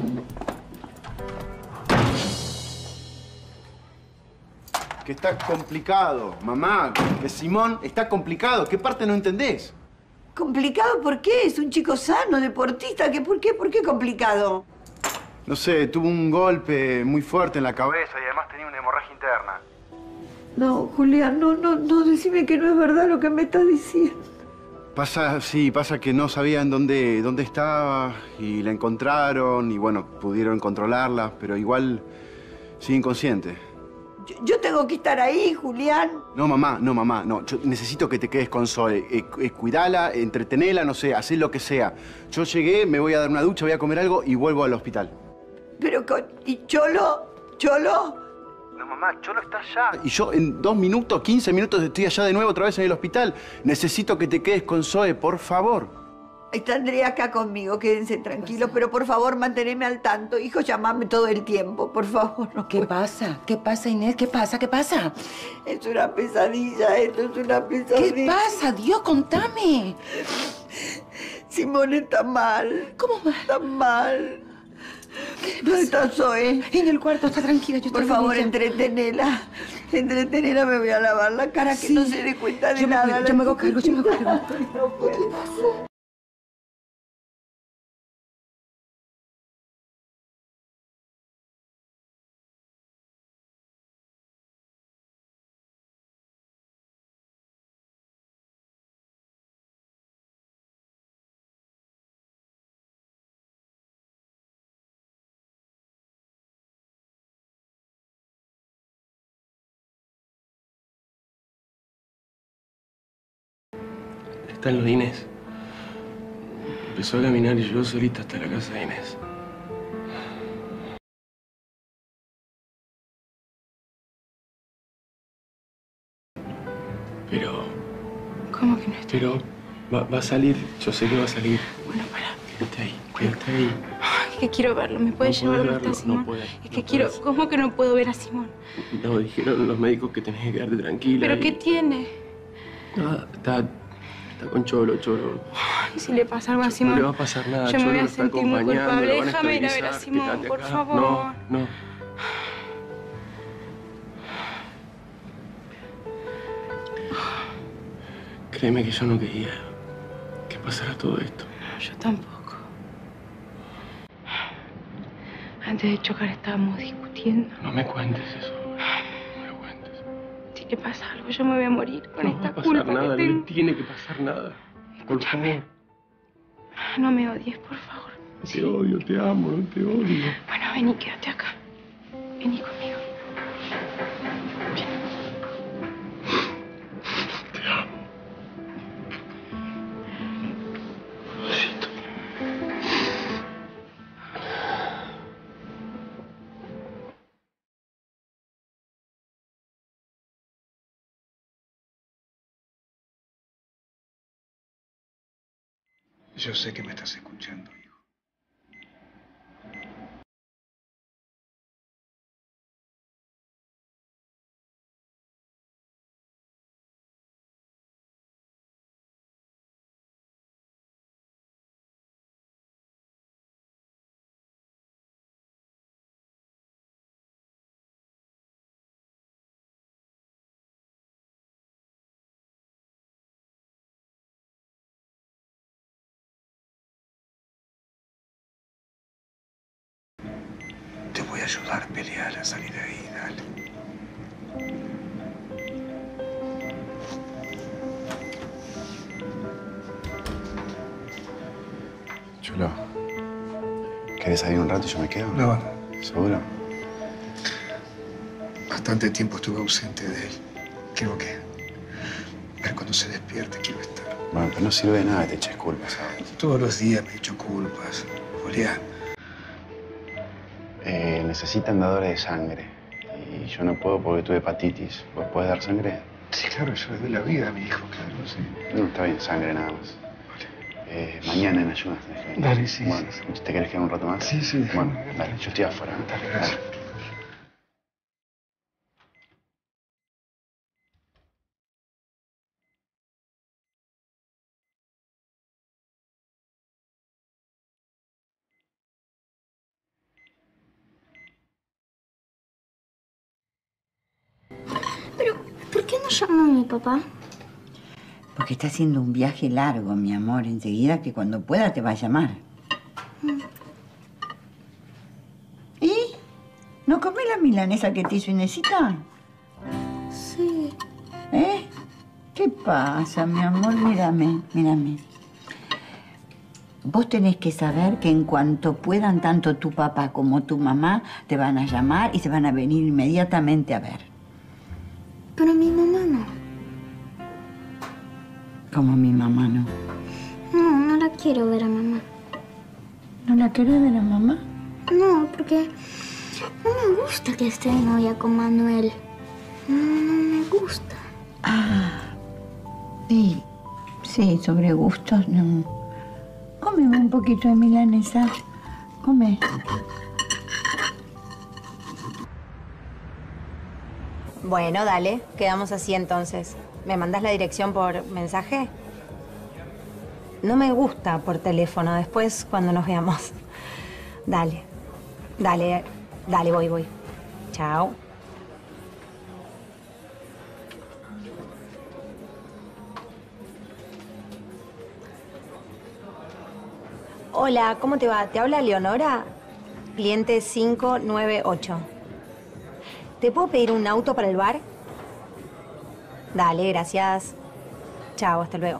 Que está complicado, mamá. Que Simón está complicado. ¿Qué parte no entendés? ¿Complicado por qué? Es un chico sano, deportista. ¿Qué, ¿Por qué? ¿Por qué complicado? No sé, tuvo un golpe muy fuerte en la cabeza y además tenía una hemorragia interna. No, Julián, no, no, no, decime que no es verdad lo que me estás diciendo. Pasa, sí, pasa que no sabían dónde, dónde estaba y la encontraron y bueno, pudieron controlarla, pero igual sigue inconsciente. Yo, yo tengo que estar ahí, Julián. No, mamá, no, mamá, no. Yo necesito que te quedes con Zoe. Eh, eh, cuidala, entretenela, no sé, hacé lo que sea. Yo llegué, me voy a dar una ducha, voy a comer algo y vuelvo al hospital. Pero, con, ¿y Cholo? ¿Cholo? No, mamá, Cholo está allá. Y yo en dos minutos, quince minutos estoy allá de nuevo otra vez en el hospital. Necesito que te quedes con Zoe, por favor. Está Andrea acá conmigo, quédense tranquilos, pero por favor manteneme al tanto. Hijo, llamame todo el tiempo, por favor. No ¿Qué pasa? ¿Qué pasa, Inés? ¿Qué pasa? ¿Qué pasa? Es una pesadilla, esto es una pesadilla. ¿Qué pasa? Dios, contame. Simón está mal. ¿Cómo mal? Está mal. ¿Dónde está Zoe? En el cuarto, está tranquila, yo Por estoy favor, con ella. entretenela. Entretenela, me voy a lavar la cara, que Sí. no se dé cuenta de Yo me- nada. yo me hago cargo, yo me hago cargo. No puedo. Está en lo de Inés. Empezó a caminar y llegó solita hasta la casa de Inés. Pero... ¿Cómo que no está? Pero va, va a salir. Yo sé que va a salir. Bueno, para. Quédate ahí, quédate ahí. Ay, que quiero verlo. ¿Me puedes No llevar puedes donde está verlo, Simón? no puedes, es que no quiero... puedes. ¿Cómo que no puedo ver a Simón? No, dijeron los médicos que tenés que quedarte tranquila. ¿Pero y- qué tiene? Nada, está, está con Cholo, Cholo. Ay, si le pasa algo a Simón... No le va a pasar nada. Yo me Cholo voy a lo está sentir muy acompañando, culpable. lo van a Déjame ir a ver a estabilizar, Simón, quédate por acá. favor. No, no. Créeme que yo no quería que pasara todo esto. Yo tampoco. Antes de chocar estábamos discutiendo. No me cuentes eso. Si le pasa algo, yo me voy a morir con No esta va a pasar culpa nada, que no tengo. le tiene que pasar nada. Por favor. No me odies, por favor. No te odio, te amo, no te odio. Bueno, vení, quédate acá. Vení conmigo. Te amo. Yo sé que me estás escuchando, hijo. Te voy a ayudar a pelear, a salir de ahí, dale. Cholo, ¿querés salir un rato y yo me quedo? No, no. ¿Seguro? Bastante tiempo estuve ausente de él. Quiero que... ver cuando se despierte, quiero estar. Bueno, pero no sirve de nada que te eches culpas ahora. Todos los días me he hecho culpas, Julián. Eh, necesitan dadores de sangre. Y yo no puedo porque tuve hepatitis. ¿Vos podés dar sangre? Sí, claro, yo le doy la vida a mi hijo, claro, sí. No, está bien, sangre nada más. Eh, mañana en ayunas tenés que venir. Dale, sí, Bueno, sí, ¿te querés quedar un rato más? Sí, sí. Bueno, dale, yo estoy afuera. ¿no? Dale, gracias. Pero, ¿por qué no llama a mi papá? Porque está haciendo un viaje largo, mi amor. Enseguida que cuando pueda te va a llamar. ¿Y? ¿No comés la milanesa que te hizo Inesita? Sí. ¿Eh? ¿Qué pasa, mi amor? Mírame, mírame. Vos tenés que saber que en cuanto puedan, tanto tu papá como tu mamá te van a llamar y se van a venir inmediatamente a ver. Pero mi mamá no. Como mi mamá, ¿no? No, no la quiero ver a mamá. ¿No la querés ver a mamá? No, porque no me gusta que esté de novia con Manuel. No, no me gusta. Ah, sí, sí, sobre gustos, no. Cómeme un poquito de milanesa. Come. Bueno, dale, quedamos así entonces. ¿Me mandás la dirección por mensaje? No me gusta por teléfono, después cuando nos veamos. Dale, dale, dale, voy, voy. Chao. Hola, ¿cómo te va? ¿Te habla Leonora? Cliente cinco nueve ocho. ¿Te puedo pedir un auto para el bar? Dale, gracias. Chao, hasta luego.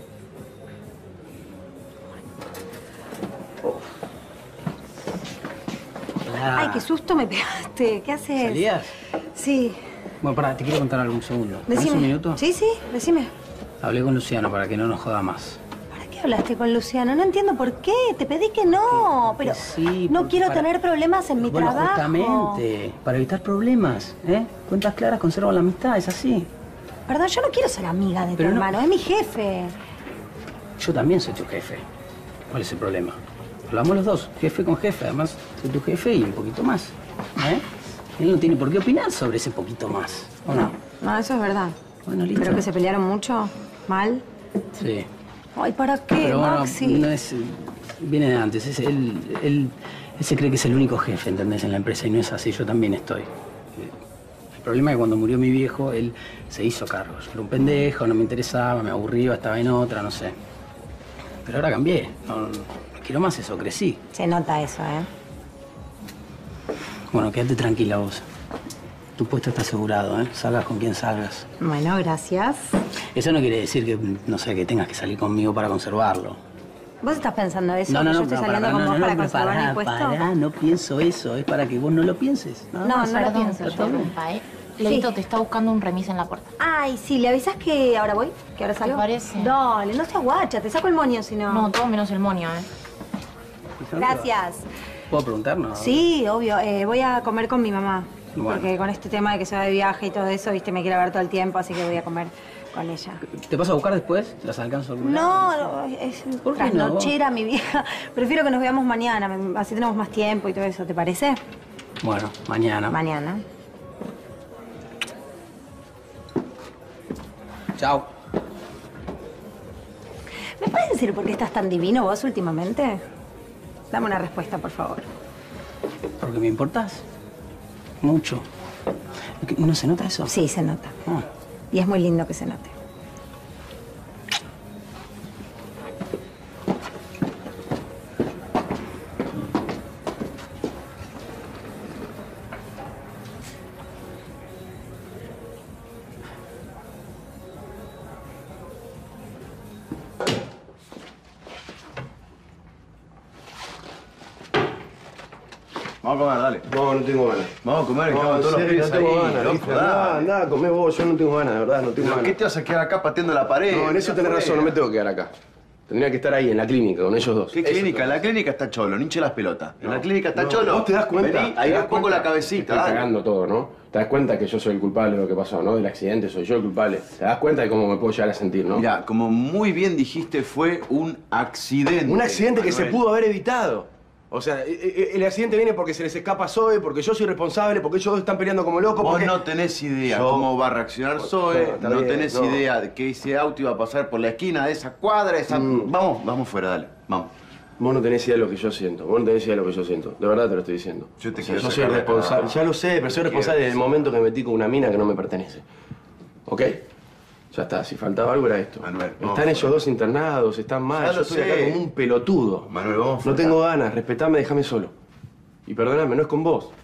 Hola. Ay, qué susto me pegaste. ¿Qué haces? ¿Salías? Sí. Bueno, pará, te quiero contar algo un segundo. ¿Tenés Decime. un minuto? Sí, sí, decime. Hablé con Luciano para que no nos joda más. ¿Para qué hablaste con Luciano? No entiendo por qué. Te pedí que no, pero sí, no quiero para... tener problemas en mi bueno, trabajo. Justamente, para evitar problemas, ¿eh? Cuentas claras conservan la amistad, es así. Perdón, yo no quiero ser amiga de pero tu no... hermano, es mi jefe. Yo también soy tu jefe. ¿Cuál es el problema? Hablamos los dos, jefe con jefe. Además, soy tu jefe y un poquito más. ¿Eh? Él no tiene por qué opinar sobre ese poquito más, ¿o no? No, eso es verdad. Bueno, listo. ¿Pero que se pelearon mucho? ¿Mal? Sí. Ay, ¿para qué, Pero bueno, Maxi? no es... Viene de antes. Es, él, él, él se cree que es el único jefe, ¿entendés? En la empresa y no es así. Yo también estoy. El problema es que cuando murió mi viejo, él se hizo cargo. Yo era un pendejo, no me interesaba, me aburría, estaba en otra, no sé. Pero ahora cambié. No, no quiero más eso, crecí. Se nota eso, ¿eh? Bueno, quédate tranquila vos. Tu puesto está asegurado, ¿eh? Salgas con quien salgas. Bueno, gracias. Eso no quiere decir que, no sé, que tengas que salir conmigo para conservarlo. ¿Vos estás pensando eso? No, no, ¿Que no, yo estoy no, saliendo para, con no, vos no, para no, conservar pará, mi puesto? pará, no pienso eso. Es para que vos no lo pienses. No, no, no lo Perdón, pienso. que te interrumpa, ¿eh? Levito te está buscando un remis en la puerta. Ay, sí, ¿le avisas que ahora voy? ¿Que ahora salgo? ¿Te parece? Dale, no seas guacha, te saco el moño si no. No, todo menos el moño, ¿eh? Gracias. ¿Puedo preguntarnos? Sí, obvio. Eh, voy a comer con mi mamá. Bueno. Porque con este tema de que se va de viaje y todo eso, viste, me quiere ver todo el tiempo, así que voy a comer con ella. ¿Te paso a buscar después? ¿Las alcanzo algún lado? No, no, es ¿Por qué no? trasnochera, mi vieja. Prefiero que nos veamos mañana, así tenemos más tiempo y todo eso, ¿te parece? Bueno, mañana. Mañana. Chao. ¿Me puedes decir por qué estás tan divino vos últimamente? Dame una respuesta, por favor. ¿Porque me importás? Mucho. ¿No se nota eso? Sí, se nota. Ah. Y es muy lindo que se note. Vamos a comer, dale. No, no tengo ganas. Vamos a comer, No, estamos en todos los serio, pibes no tengo ahí, ganas. loco, ¿viste? dale. Andá, andá, comé vos, yo no tengo ganas, de verdad, no tengo ¿Pero ganas. qué te vas a quedar acá pateando la pared? No, en eso tenés razón, no me tengo que quedar acá. Tendría que estar ahí, en la clínica, con ellos dos. ¿Qué Eso clínica? tengo. En la clínica está cholo, no hinche las pelotas. En No, la clínica está no, cholo. ¿Vos te das cuenta? Vení, ¿Te ahí das ves poco cuenta? la cabecita. Estoy dale. cagando todo, ¿no? ¿Te das cuenta que yo soy el culpable de lo que pasó, no? Del accidente, soy yo el culpable. ¿Te das cuenta de cómo me puedo llegar a sentir, no? Mira, como muy bien dijiste, fue un accidente. Un accidente que se Manuel. pudo haber evitado. O sea, e- e- el accidente viene porque se les escapa a Zoe, porque yo soy responsable, porque ellos dos están peleando como locos. Vos porque... no tenés idea Yo- cómo va a reaccionar No, Zoe, está no bien, tenés no. idea de que ese auto iba a pasar por la esquina de esa cuadra, esa... Mm. Vamos, vamos fuera, dale, vamos. Vos no tenés idea de lo que yo siento. Vos no tenés idea de lo que yo siento. De verdad te lo estoy diciendo. Yo te O sea, quiero yo soy sacar de responsable. acá. Ya lo sé, pero soy Te responsable quiero. del momento que me metí con una mina que no me pertenece. ¿Ok? Ya está. Si faltaba algo era esto. Manuel, vamos Están ellos fuera. dos internados, están mal. Ya Yo lo estoy sé. acá como un pelotudo. Manuel, vamos No fuera. tengo ganas. Respetame, déjame solo. Y perdóname, no es con vos.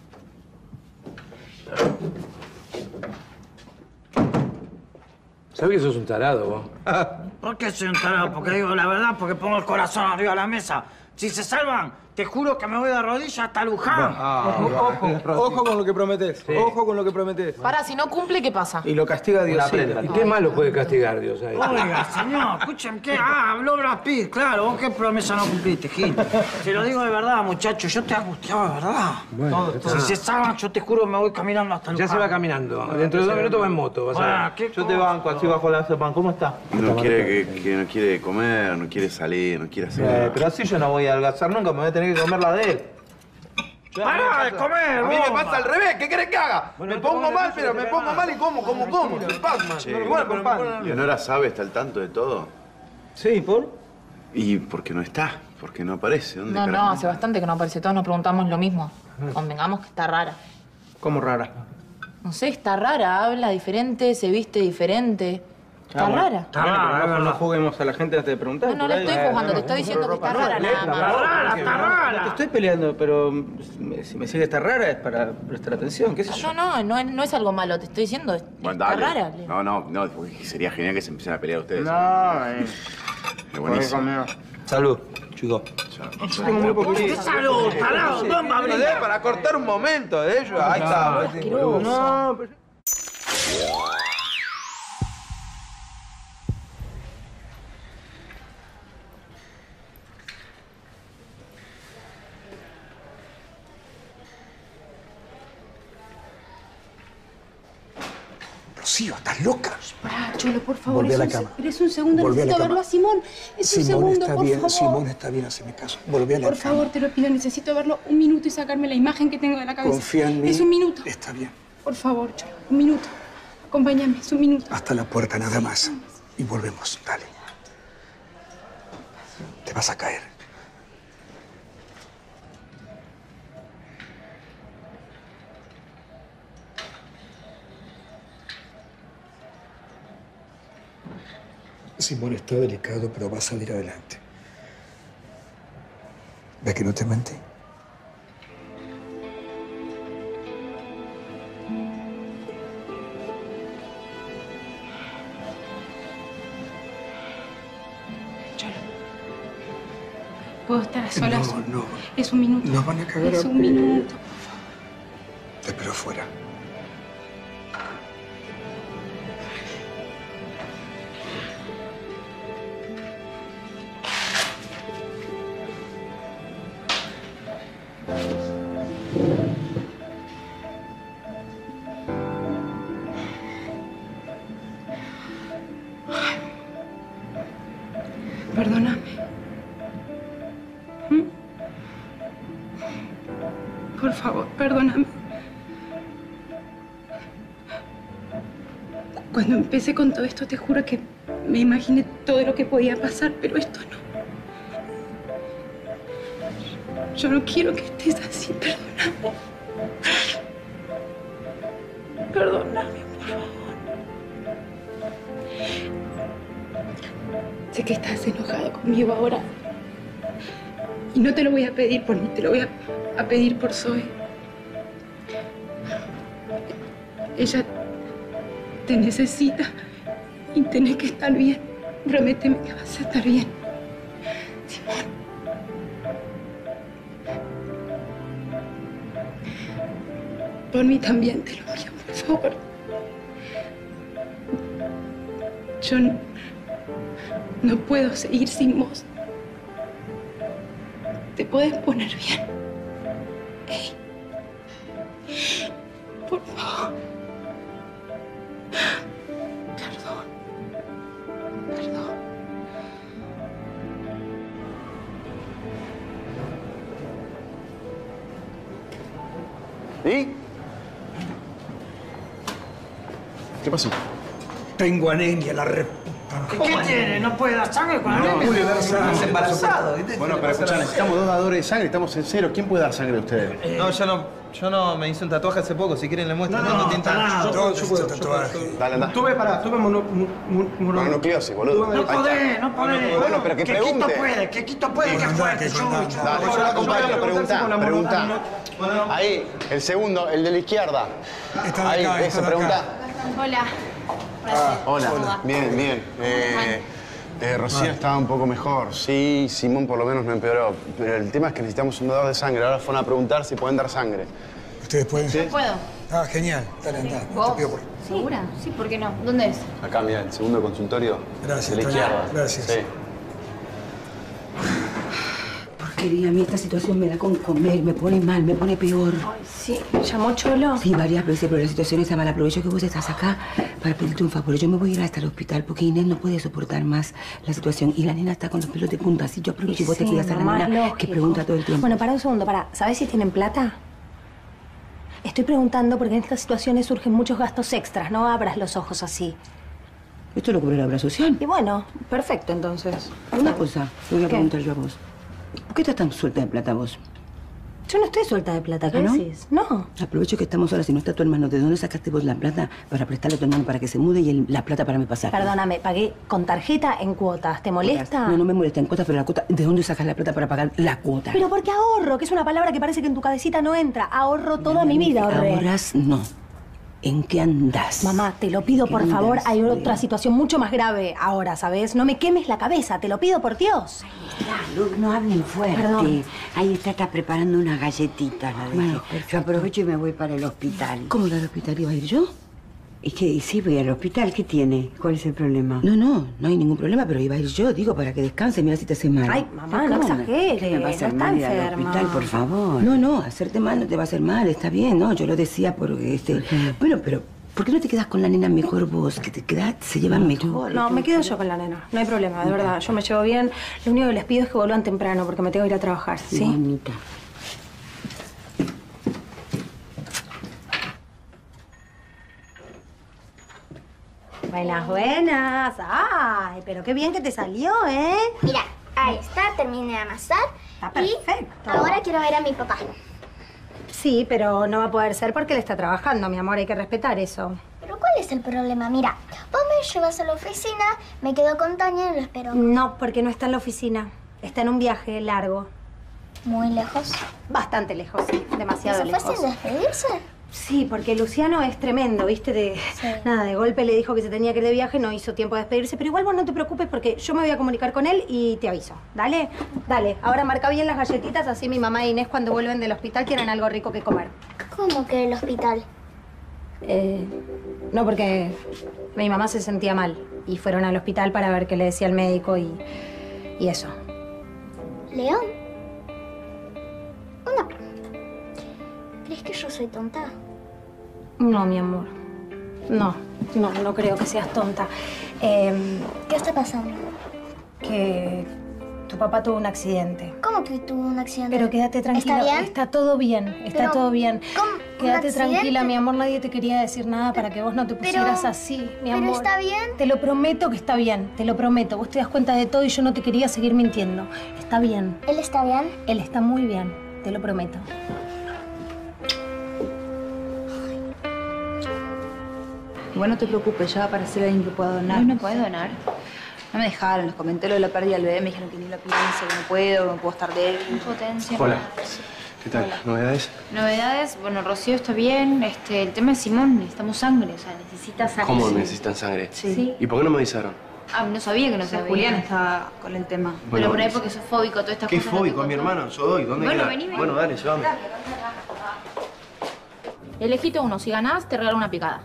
¿Sabés que sos un tarado vos? ¿Por qué soy un tarado? Porque digo la verdad, porque pongo el corazón arriba de la mesa. Si se salvan, te juro que me voy de rodillas hasta Luján. Ojo, ojo con lo que prometés. Ojo con lo que prometés. Para, si no cumple, ¿qué pasa? Y lo castiga Dios. ¿Y qué más lo puede castigar Dios ahí? Oiga, señor, escúcheme, ¿qué? Ah, habló Brad Pitt, claro. ¿Vos qué promesa no cumpliste, Gil? Te lo digo de verdad, muchacho. Yo te he angustiado de verdad. Bueno, Todo, está. si se salvan, yo te juro, me voy caminando hasta Luján. Ya se va caminando. Dentro de dos minutos va en moto. Vas a ver. Ah, ¿qué Yo te banco así bajo la sopa. ¿Cómo está? No quiere que, que no quiere comer, no quiere salir, no quiere hacer Eh, nada. pero así yo no voy a adelgazar nunca, me voy a tener que comer la de él. ¡Pará de comer, A mí me bomba! pasa al revés, ¿qué querés que haga? Me pongo mal, pero me pongo mal y como, como, como. Soy Pac-Man. Che, Igual con pan. ¿Leonora sabe, está al tanto de todo? Sí, ¿por? Y porque no está, porque no aparece. ¿Dónde No, carajo? no, hace bastante que no aparece. Todos nos preguntamos lo mismo. Convengamos que está rara. ¿Cómo rara? No sé, está rara. Habla diferente, se viste diferente. Está Ah, bueno. rara. Está rara, no, no juguemos a la gente antes de preguntar. No, no por le ahí. estoy juzgando, te estoy diciendo que está rara nada más. Está rara, está rara. No te estoy peleando, pero me- si me sigue estar rara es para prestar atención, qué sé yo. No, no, no es, no es algo malo. Te estoy diciendo, Bueno, está dale. rara. No, no, no, porque sería genial que se empiecen a pelear ustedes. No, eh. Es buenísimo. Salud, chicos. Yo tengo muy poquito. ¿Qué salud, tarado? Bomba, Pero brinda. de- Para cortar un momento de ellos. Ahí está. Asqueroso. No, pero... Rocío, ¿estás loca? Pará, Cholo, por favor. Volví a la es un, cama. pero es un segundo, Volví a la necesito cama. verlo a Simón. Es un Simón segundo, está por bien, favor. Simón está bien, haceme caso. Volví a la Por cama. favor, te lo pido, necesito verlo un minuto y sacarme la imagen que tengo de la cabeza. Confía en mí. Es un minuto. Está bien. Por favor, Cholo, un minuto. Acompáñame, es un minuto. Hasta la puerta, nada más. Y volvemos, dale. Te vas a caer. Simón está delicado, pero va a salir adelante. ¿Ves que no te mentí? Cholo. ¿Puedo estar a solas? No, no. Es un minuto. Nos van a cagar Es a un minuto. Te espero afuera. Perdóname. ¿Mm? Por favor, perdóname. Cuando empecé con todo esto, te juro que me imaginé todo lo que podía pasar, pero esto no. Yo no quiero que estés así, perdóname. Perdóname, por favor. Sé que estás enojado conmigo ahora. Y no te lo voy a pedir por mí, te lo voy a, a pedir por Zoe. Ella te necesita y tenés que estar bien. Prométeme que vas a estar bien. Simón. Por mí también te lo pido, por favor. Yo no, no puedo seguir sin vos. Te puedes poner bien. Ey. Por favor. Perdón. Perdón. ¿Y? ¿Qué pasó? Tengo anemia, la re... ¿Qué, ¿Qué tiene? ¿No puede dar sangre con No, anemia? puede dar sangre. Estás embarazado. ¿Viste? Bueno, pero escuchá, necesitamos dos dadores de sangre, estamos en cero. ¿Quién puede dar sangre de ustedes? No, yo no, yo no me hice un tatuaje hace poco. Si quieren le muestro. No, no, tiene tarado. Yo, Yo- yo puedo yo- tatuaje. Dale, anda. Tuve, pará, tuve mono... Mononucleosis, boludo. No Ahí está. podés, no podés. Bueno, pero que Quequito pregunte. puede, Quequito puede, que es fuerte, Chucho. Dale, yo la acompaño, pregunta, pregunta. Ahí, el segundo, el de la izquierda. Ahí, ese, pregunta. Hola. Hola. Bien, bien. Eh, eh, Rocío estaba un poco mejor. Sí, Simón por lo menos no empeoró. Pero el tema es que necesitamos un dador de sangre. Ahora fueron a preguntar si pueden dar sangre. ¿Ustedes pueden? ¿Sí? ¿Puedo? Ah, genial. Dale, andá. No ¿Vos? te pido por... ¿Segura? Sí, ¿por qué no? ¿Dónde es? Acá, mira, el segundo consultorio. Gracias, De la Tania. izquierda. Gracias. Sí. Porquería, a mí esta situación me da con comer, me pone mal, me pone peor. Ay, sí. ¿Llamó Cholo? Sí, varias veces, pero la situación está mal. Aprovecho que vos estás acá para pedirte un favor. Yo me voy a ir hasta el hospital porque Inés no puede soportar más la situación. Y la nena está con los pelos de punta. Así yo aprovecho y vos te Sí, cuidas a la mamá, nena lógico. que pregunta todo el tiempo. Bueno, para un segundo, para. ¿Sabes si tienen plata? Estoy preguntando porque en estas situaciones surgen muchos gastos extras. No abras los ojos así. ¿Esto lo cubre la obra social? Y bueno, perfecto, entonces. Una cosa, te voy a ¿Qué? preguntar yo a vos. ¿Por qué estás tan suelta de plata vos? Yo no estoy suelta de plata, ¿qué ¿Ah, no? decís? No. Aprovecho que estamos solas y no está tu hermano. ¿De dónde sacaste vos la plata para prestarle a tu hermano para que se mude y el- la plata para mi pasaje? Perdóname, pagué con tarjeta en cuotas. ¿Te molesta? No, no me molesta en cuotas, pero la cuota... ¿De dónde sacas la plata para pagar la cuota? Pero porque ahorro, que es una palabra que parece que en tu cabecita no entra. Ahorro toda mi vida, ahorré. Ahorras, no. ¿En qué andás? Mamá, te lo pido, ¿Qué por favor. andás? Hay otra situación mucho más grave ahora, ¿sabes? No me quemes la cabeza, te lo pido por Dios. No, no hablen fuerte. Perdón. Ahí está, está preparando unas galletitas, la dejé. Bueno, Yo aprovecho y me voy para el hospital. ¿Cómo al hospital iba a ir yo? Es que sí, voy al hospital. ¿Qué tiene? ¿Cuál es el problema? No, no, no hay ningún problema, pero iba a ir yo, digo, para que descanse, mira si te hace mal. Ay, mamá, ¿Cómo no me- exageres. ¿Qué me va a hacer no está mal ir al enferma. hospital, por favor? No, no, hacerte mal no te va a hacer mal, está bien, ¿no? Yo lo decía porque, este... Bueno, pero ¿por qué no te quedas con la nena mejor vos? Que te quedas, se llevan mejor. No, me quedo yo con la nena. No hay problema, de verdad. Yo me llevo bien. Lo único que les pido es que vuelvan temprano porque me tengo que ir a trabajar, ¿sí? Bonita. Buenas, buenas. Ay, pero qué bien que te salió, ¿eh? Mira, ahí está, terminé de amasar. Está perfecto. Y ahora quiero ver a mi papá. Sí, pero no va a poder ser porque él está trabajando, mi amor. Hay que respetar eso. ¿Pero cuál es el problema? Mira, vos me llevas a la oficina, me quedo con Tania y lo espero. No, porque no está en la oficina. Está en un viaje largo. ¿Muy lejos? Bastante lejos, sí. Demasiado ¿Eso lejos. fue sin despedirse? Sí, porque Luciano es tremendo, ¿viste? De, sí. Nada, de golpe le dijo que se tenía que ir de viaje, no hizo tiempo de despedirse. Pero igual vos no te preocupes porque yo me voy a comunicar con él y te aviso. ¿Dale? Dale. Ahora marca bien las galletitas, así mi mamá e Inés cuando vuelven del hospital quieren algo rico que comer. ¿Cómo que el hospital? Eh, no, porque mi mamá se sentía mal y fueron al hospital para ver qué le decía el médico y, y eso. León, una pregunta. ¿Crees que yo soy tonta? No, mi amor. No, no, no creo que seas tonta. Eh, ¿Qué está pasando? Que tu papá tuvo un accidente. ¿Cómo que tuvo un accidente? Pero quédate tranquila. ¿Está bien? Está todo bien, está Pero, todo bien. ¿cómo? Quédate ¿Un tranquila, accidente? mi amor. Nadie te quería decir nada para que vos no te pusieras Pero- así, mi pero amor. ¿está bien? Te lo prometo que está bien, te lo prometo. Vos te das cuenta de todo y yo no te quería seguir mintiendo. Está bien. ¿Él está bien? Él está muy bien, te lo prometo. Igual no te preocupes, ya va a aparecer alguien que pueda donar. ¿Vos no podés donar? No me dejaron, les comenté lo de la pérdida del bebé, me dijeron que ni la piense, que no puedo, que no puedo estar débil. Potencia. Hola. ¿Qué tal? ¿Novedades? Novedades, bueno, Rocío está bien. Este, el tema es Simón, necesitamos sangre, o sea, necesita sangre. ¿Cómo necesitan sangre? Sí. ¿Y por qué no me avisaron? Ah, no sabía que no O sea, sabía. Julián está con el tema. Pero Bueno, por ahí porque sos fóbico, todas estas ¿Qué cosas. no te fóbico? Mi contó. hermano, soy. ¿Dónde Bueno, queda? vení, vení. Bueno, dale, llévame. Elegiste uno, si ganás, te regalo una picada.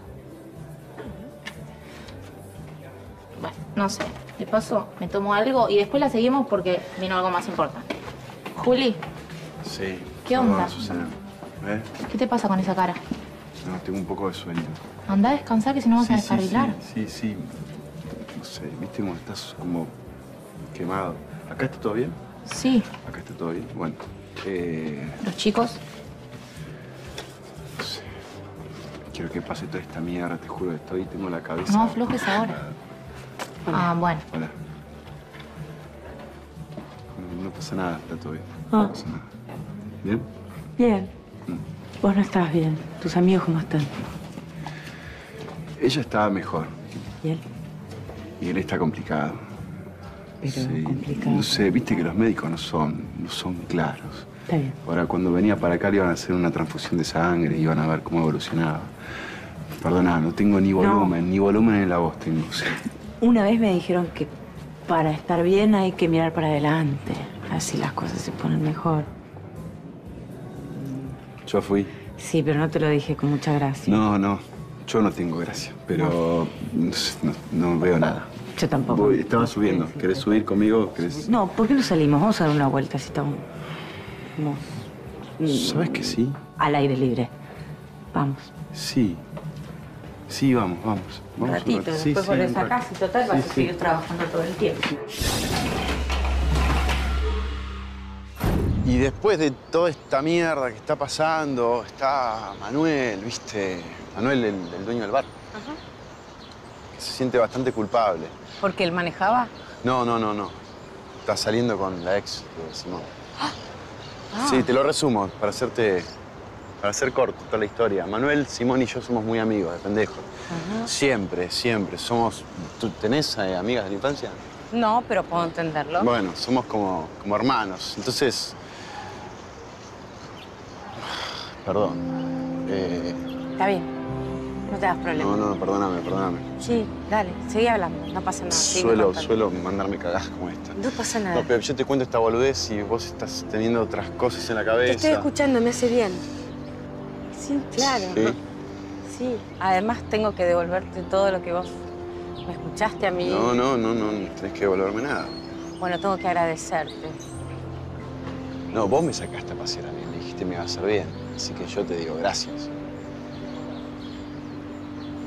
Bueno, no sé. De paso, me tomo algo y después la seguimos porque vino algo más importante. Juli, Sí. ¿Qué perdón, onda? Susana. ¿Eh? ¿qué te pasa con esa cara? No, tengo un poco de sueño. Andá a descansar que si no vas Sí, a sí, descarrilar. Sí, sí, sí. No sé, ¿viste cómo estás como quemado? ¿Acá está todo bien? Sí. Acá está todo bien. Bueno, eh, Los chicos, no sé. Quiero que pase toda esta mierda, te juro que estoy, tengo la cabeza... no aflojes ahora. Ah, bueno. Hola. No, no pasa nada, está todo bien. Ah. No pasa nada. ¿Bien? Bien. Vos no estás bien. ¿Tus amigos cómo están? Ella estaba mejor. ¿Y él? Y él está complicado. Pero Sí, complicado. no sé, viste que los médicos no son, no son claros. Está bien. Ahora, cuando venía para acá le iban a hacer una transfusión de sangre, iban a ver cómo evolucionaba. Perdona, no tengo ni volumen, ni volumen en la voz tengo. Sí. Una vez me dijeron que para estar bien hay que mirar para adelante. Así las cosas se ponen mejor. Yo fui. Sí, pero no te lo dije con mucha gracia. No, no, yo no tengo gracia, pero no, sé, no- no veo nada. Yo tampoco. Voy, estaba subiendo. ¿Querés subir conmigo? ¿Querés? No, ¿por qué no salimos? Vamos a dar una vuelta si estamos... Vamos. ¿Sabes que sí? Al aire libre. Vamos. Sí. Sí, vamos, vamos. Un vamos ratito, rato. después Sí, sí, volvés un a rato. casa y total vas Sí, a sí. seguir trabajando todo el tiempo. Y después de toda esta mierda que está pasando, está Manuel, ¿viste? Manuel, el, el dueño del bar, que se siente bastante culpable. ¿Porque él manejaba? No, no, no, no. Está saliendo con la ex de Simón. Ah. Sí, te lo resumo para hacerte... Para hacer corto toda la historia. Manuel, Simón y yo somos muy amigos, de pendejo. Ajá. Siempre, siempre. Somos... ¿Tú tenés eh, amigas de la infancia? No, pero puedo entenderlo. Bueno, somos como, como hermanos. Entonces... Perdón. Eh, Está bien. No te das problema. no, no, perdóname, perdóname. Sí, dale, seguí hablando. No pasa nada. sigue Suelo, contando. suelo mandarme cagadas como esta. No pasa nada. No, pero yo te cuento esta boludez y vos estás teniendo otras cosas en la Te cabeza. estoy escuchando, me hace bien. Sí, claro. Sí. Sí. Además, tengo que devolverte todo lo que vos me escuchaste a mí. No, no, no, no, no tenés que devolverme nada. Bueno, tengo que agradecerte. No, vos me sacaste a pasear a mí, me dijiste me iba a hacer bien. Así que yo te digo gracias.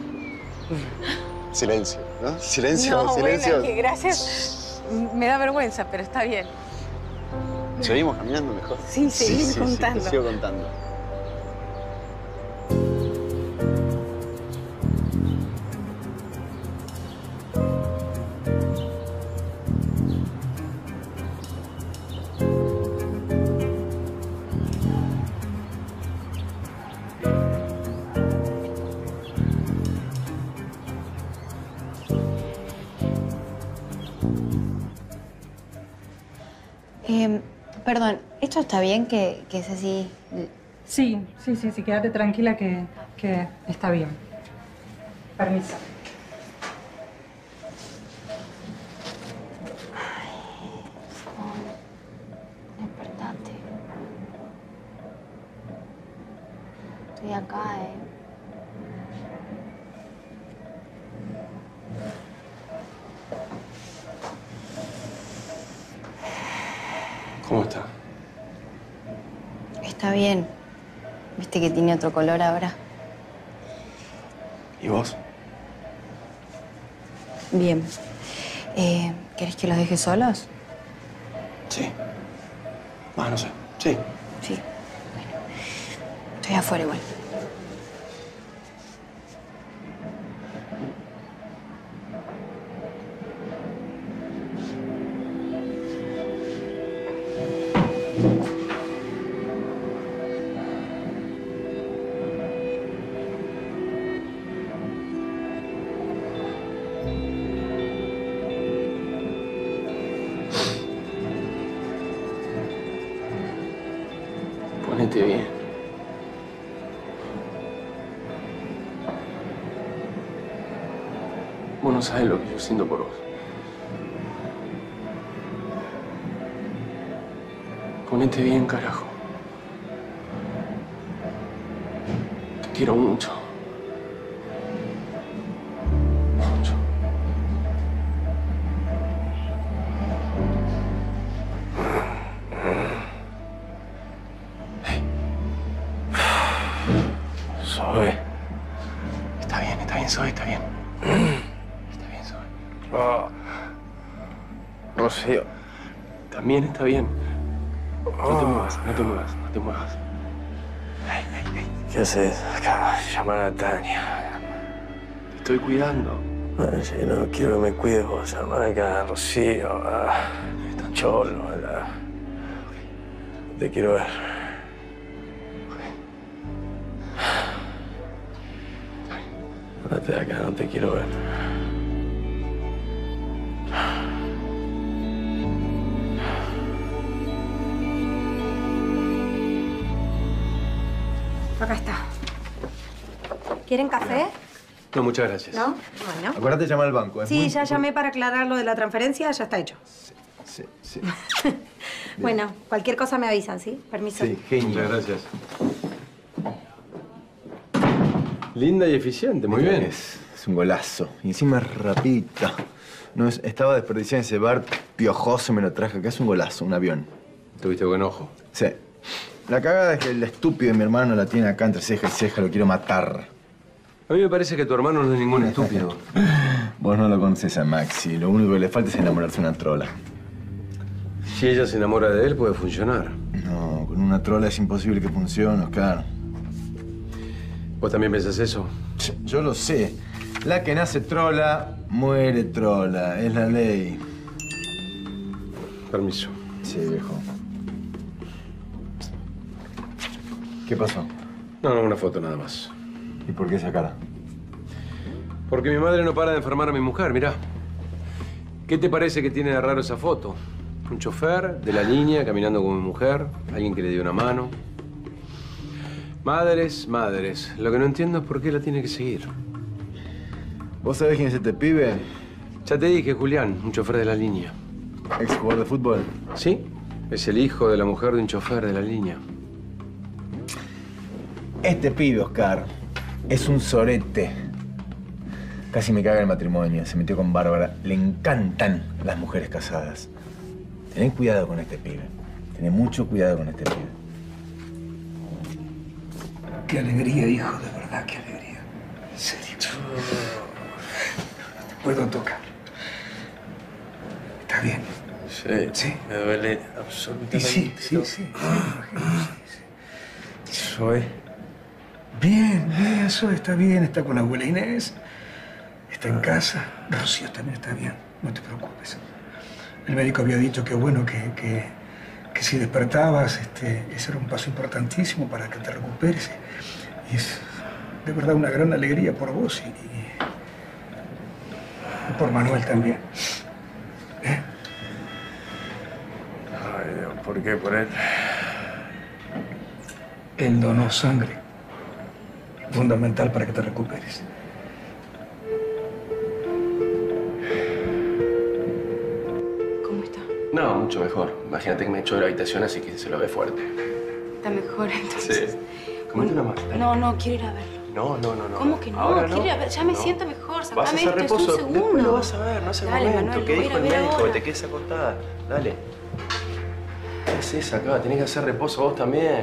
Silencio, ¿no? Silencio, no, silencio. Bueno, que gracias. Me da vergüenza, pero está bien. ¿Seguimos caminando mejor? Sí, seguimos sí, sí, contando. Sí, te sigo contando. Eh, perdón, ¿esto está bien que, que es así? Sí, sí, sí, sí, quédate tranquila que, que está bien. Permiso. Despertate. Estoy acá, eh. ¿Cómo está? Está bien. ¿Viste que tiene otro color ahora? ¿Y vos? Bien. Eh, ¿Querés que los deje solos? Sí. Ah, no sé. Sí. Sí. Bueno. Estoy afuera igual. Ponete bien. Vos no sabés lo que yo siento por vos. Ponete bien, carajo. Te quiero mucho. Mucho. Zoe. Está bien, está bien, Zoe, está bien. Está bien, Zoe. Oh. No sé. También está bien. No te muevas, no te muevas, no te muevas. Hey, hey, hey. ¿Qué haces acá? Llamar a Tania. Te estoy cuidando. Bueno, si no quiero que me cuides vos, llamar acá a Rocío, a Cholo, a la... Te quiero ver. Andate de acá, no te quiero ver. Acá está. ¿Quieren café? No, muchas gracias. ¿No? Bueno. Acuérdate de llamar al banco. Es Sí, muy- ya llamé para aclarar lo de la transferencia, ya está hecho. Sí, sí. Bueno, cualquier cosa me avisan, ¿sí? Permiso. Sí, genio. Muchas gracias. Linda y eficiente, muy Mira, bien. Es, es un golazo. Y encima es rapidito. No, es- estaba desperdiciando ese bar piojoso, me lo traje acá. Es un golazo, un avión. ¿Tuviste buen ojo? Sí. La cagada es que el estúpido de mi hermano la tiene acá entre ceja y ceja. Lo quiero matar. A mí me parece que tu hermano no es ningún estúpido. Vos no lo conoces a Maxi. Lo único que le falta es enamorarse de una trola. Si ella se enamora de él, puede funcionar. No, con una trola es imposible que funcione, Oscar. ¿Vos también pensás eso? Yo lo sé. La que nace trola, muere trola. Es la ley. Permiso. Sí, viejo. ¿Qué pasó? No, no, una foto nada más. ¿Y por qué esa cara? Porque mi madre no para de enfermar a mi mujer, mirá. ¿Qué te parece que tiene de raro esa foto? Un chofer de la línea caminando con mi mujer, alguien que le dio una mano. Madres, madres. Lo que no entiendo es por qué la tiene que seguir. ¿Vos sabés quién es este pibe? Ya te dije, Julián, un chofer de la línea. ¿Ex jugador de fútbol? Sí, es el hijo de la mujer de un chofer de la línea. Este pibe, Oscar, es un sorete. Casi me caga el matrimonio. Se metió con Bárbara. Le encantan las mujeres casadas. Tened cuidado con este pibe. Tened mucho cuidado con este pibe. Qué alegría, hijo, de verdad, qué alegría. En serio. puedo tocar. ¿Está bien? Sí, sí. Me duele absolutamente. Y sí, sí, sí. Soy. Bien, bien, eso está bien. Está con la abuela Inés. Está en casa. Rocío también está bien. No te preocupes. El médico había dicho que bueno, que, que, que si despertabas, este, ese era un paso importantísimo para que te recuperes. Y es de verdad una gran alegría por vos y, y por Manuel también. ¿Eh? Ay, Dios, ¿por qué por él? Él donó sangre. Fundamental para que te recuperes. ¿Cómo está? No, mucho mejor. Imagínate que me echó de la habitación, así que se lo ve fuerte. Está mejor entonces. Sí. Comete una más. No, no, quiero ir a verlo. No, no, no, no. ¿Cómo que no? Ahora Quiero ir a ver. Ya me No. siento mejor. Vas a Sacame hacer esto, reposo. es un segundo. Después lo vas a ver, no es el Dale, momento. Manuel, ¿Qué lo voy a dijo el ir a ver médico? ahora. Que te quedes acostada. Dale. ¿Qué haces acá? Tenés que hacer reposo vos también.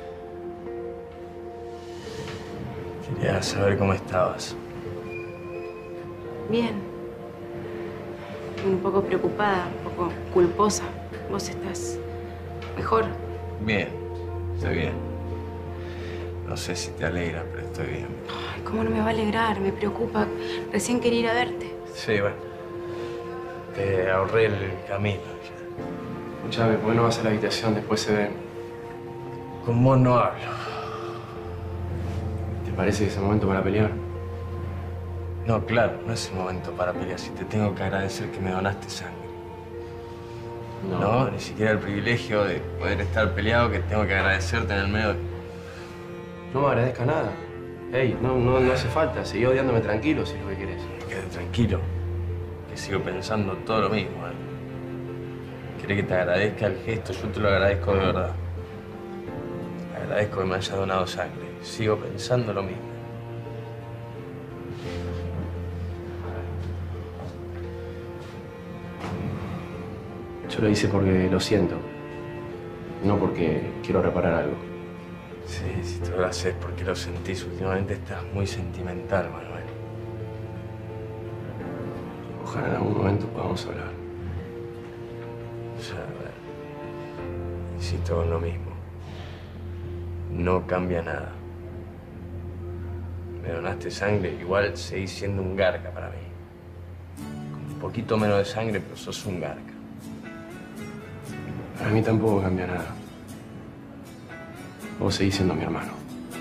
Quería saber cómo estabas. Bien. Un poco preocupada, un poco culposa. ¿Vos estás mejor? Bien, estoy bien. No sé si te alegra, pero estoy bien. Ay, ¿cómo no me va a alegrar? Me preocupa. Recién quería ir a verte. Sí, bueno. Te ahorré el camino. Escuchame, ¿por qué no vas a la habitación? Después se ven. Con vos no hablo. ¿Te parece que es el momento para pelear? No, claro, no es el momento para pelear. Si te tengo que agradecer que me donaste sangre. No. No, ni siquiera el privilegio de poder estar peleado que tengo que agradecerte en el medio de... No me agradezca nada. Ey, no, no, no hace falta. Seguí odiándome tranquilo si es lo que querés. Quede tranquilo, que sigo pensando todo lo mismo, ¿eh? ¿Querés que te agradezca el gesto? Yo te lo agradezco de verdad. Te agradezco que me hayas donado sangre. Sigo pensando lo mismo. Yo lo hice porque lo siento. No porque quiero reparar algo. Sí, si tú lo haces porque lo sentís. Últimamente estás muy sentimental, Manuel. Ojalá en algún momento podamos hablar. Ya, a ver. Insisto con lo mismo. No cambia nada. Me donaste sangre, igual seguís siendo un garca para mí. Con un poquito menos de sangre, pero sos un garca. Para mí tampoco cambia nada. Vos seguís siendo mi hermano.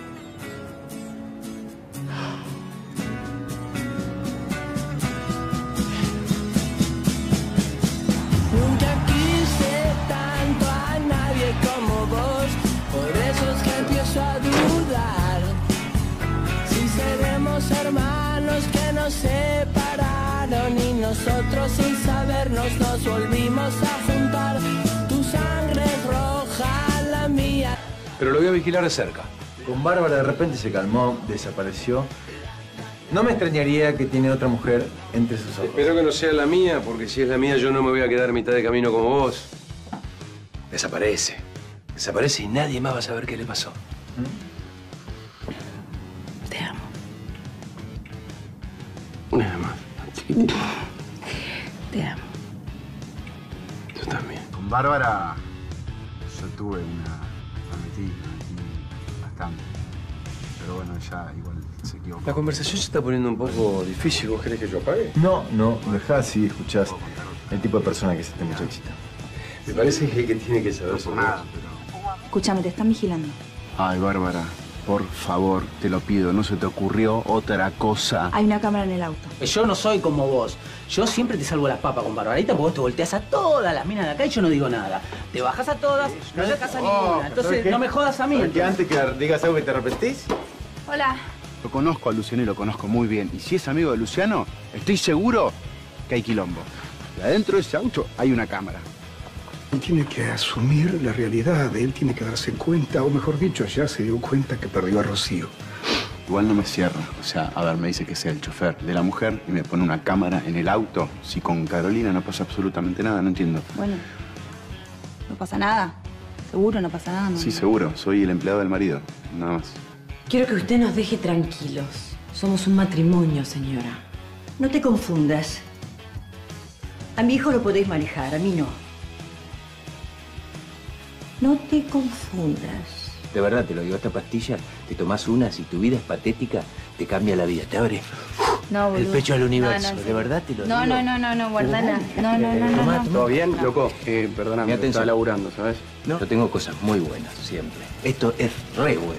Nunca quise tanto a nadie como vos, por eso es que empiezo a dudar. Si seremos hermanos que nos separaron y nosotros sin sabernos nos volvimos a juntar. Tu sangre es roja, la mía. Pero lo voy a vigilar de cerca. Con Bárbara de repente se calmó, desapareció. No me extrañaría que tiene otra mujer entre sus ojos. Espero que no sea la mía, porque si es la mía yo no me voy a quedar a mitad de camino como vos. Desaparece. Desaparece y nadie más va a saber qué le pasó. Te amo. Una vez más, chiquitita. Te amo. Yo también. Con Bárbara yo tuve una... me metí, me metí bastante. Pero bueno, ella igual se equivocó. La conversación se está poniendo un poco difícil. ¿Vos querés que yo apague? No, no, dejá así, escuchás el tipo de persona que es este muchachito. Me parece que el que tiene que saber sobre nada. Escúchame, te están vigilando. Ay, Bárbara, por favor, te lo pido, no se te ocurrió otra cosa. Hay una cámara en el auto. Yo no soy como vos. Yo siempre te salvo las papas con Barbarita porque vos te volteas a todas las minas de acá y yo no digo nada. Te bajas a todas, no dejas a ninguna. Entonces no me jodas a mí. Que antes que digas algo que te arrepentís. Hola. Lo conozco a Luciano y lo conozco muy bien. Y si es amigo de Luciano, estoy seguro que hay quilombo. Y adentro de ese auto hay una cámara. Él tiene que asumir la realidad, él tiene que darse cuenta, o mejor dicho, ya se dio cuenta que perdió a Rocío. Igual no me cierra. O sea, a ver, me dice que sea el chofer de la mujer y me pone una cámara en el auto. Si con Carolina no pasa absolutamente nada, no entiendo. Bueno, no pasa nada. Seguro no pasa nada, ¿no? Sí, seguro. Soy el empleado del marido. Nada más. Quiero que usted nos deje tranquilos. Somos un matrimonio, señora. No te confundas. A mi hijo lo podéis manejar, a mí no. No te confundas. De verdad te lo digo, esta pastilla, te tomás una, si tu vida es patética, te cambia la vida, te abre No, boludo. el pecho al universo. No, no, de verdad te lo No, digo. no, no, no, no, guardala. No, no, no, no, no. ¿Todo bien, loco? Eh, perdóname, estaba laburando, ¿sabes? No. Yo tengo cosas muy buenas, siempre. Esto es re bueno.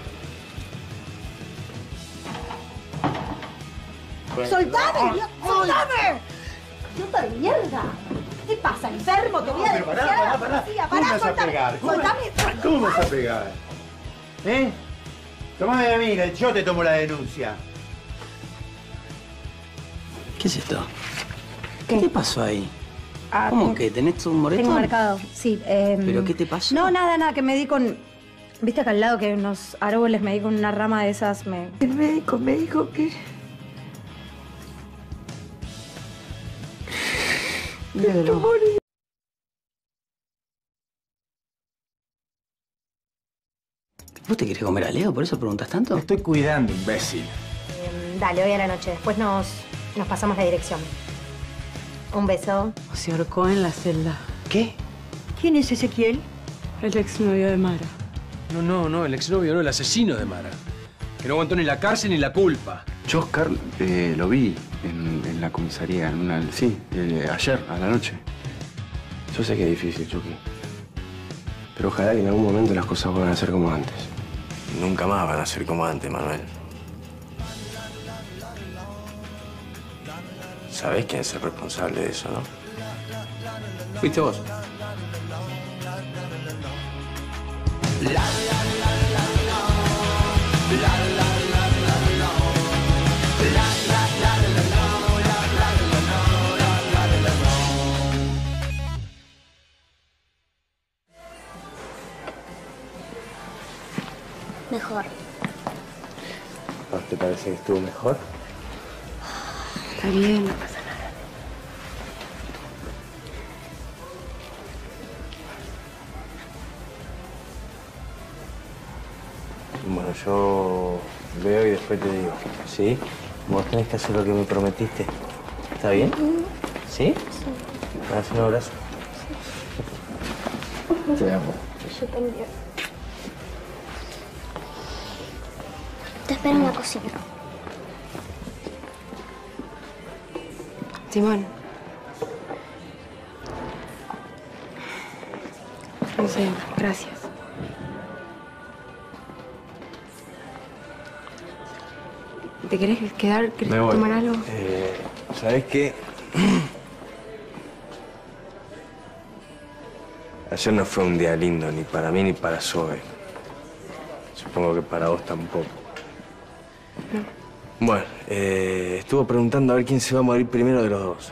¡Soltame! ¡Soltame! ¡Idiota de mierda! ¿Qué te pasa, enfermo? Te voy a pero pará, denunciar a la pará, pará. policía. ¿Cómo Pará, vas a soltame. pegar? ¿Cómo- Soltame. ¿Cómo vas a pegar? ¿Eh? Tomame a mí, yo te tomo la denuncia. ¿Qué es esto? ¿Qué, te pasó ahí? Ah, ¿Cómo tengo- que? ¿Tenés un moretón? Tengo marcado, sí. eh, ¿Pero qué te pasó? No, nada, nada, que me di con... Viste acá al lado que hay unos árboles, me di con una rama de esas, me... El médico me dijo que... Pedro. ¿Vos te querés comer a Leo? ¿Por eso preguntas tanto? Me estoy cuidando, imbécil. Eh, dale, hoy a la noche. Después nos, nos pasamos la dirección. Un beso. Se ahorcó en la celda. ¿Qué? ¿Quién es Ezequiel? El exnovio de Mara. No, no, no, el exnovio, no, el asesino de Mara. Que no aguantó ni la cárcel ni la culpa. Yo, Oscar, eh, lo vi en, en la comisaría, en una, sí, eh, ayer, a la noche. Yo sé que es difícil, Chucky. Pero ojalá que en algún momento las cosas vuelvan a ser como antes. Nunca más van a ser como antes, Manuel. ¿Sabés quién es el responsable de eso, no? Fuiste vos. Mejor. ¿No te parece que estuvo mejor? Está bien, no pasa nada. Bueno, yo veo y después te digo. ¿Sí? Vos tenés que hacer lo que me prometiste. ¿Está bien? ¿Sí? Sí. ¿Me das un abrazo? Te amo. Yo también. Te espero en la cocina. Simón. No sé, gracias. ¿Te querés quedar? ¿Querés Me voy. tomar algo? Eh, ¿Sabés qué? Ayer no fue un día lindo, ni para mí ni para Zoe. Supongo que para vos tampoco. Bueno, eh, estuvo preguntando a ver quién se va a morir primero de los dos.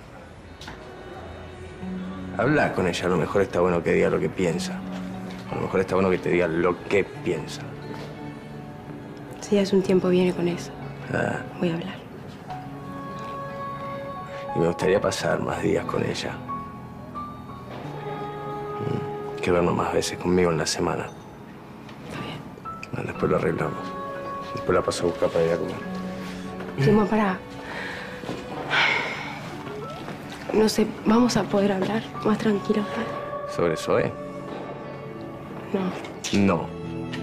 Habla con ella, a lo mejor está bueno que diga lo que piensa. A lo mejor está bueno que te diga lo que piensa. Si hace un tiempo viene con eso. Ah, Voy a hablar. y me gustaría pasar más días con ella. Mm, que vernos más veces conmigo en la semana. Está bien. Bueno, después lo arreglamos. Después la paso a buscar para ir a comer. Simón, pará. No sé, ¿vamos a poder hablar más tranquilos? ¿Sobre Zoe? No. No.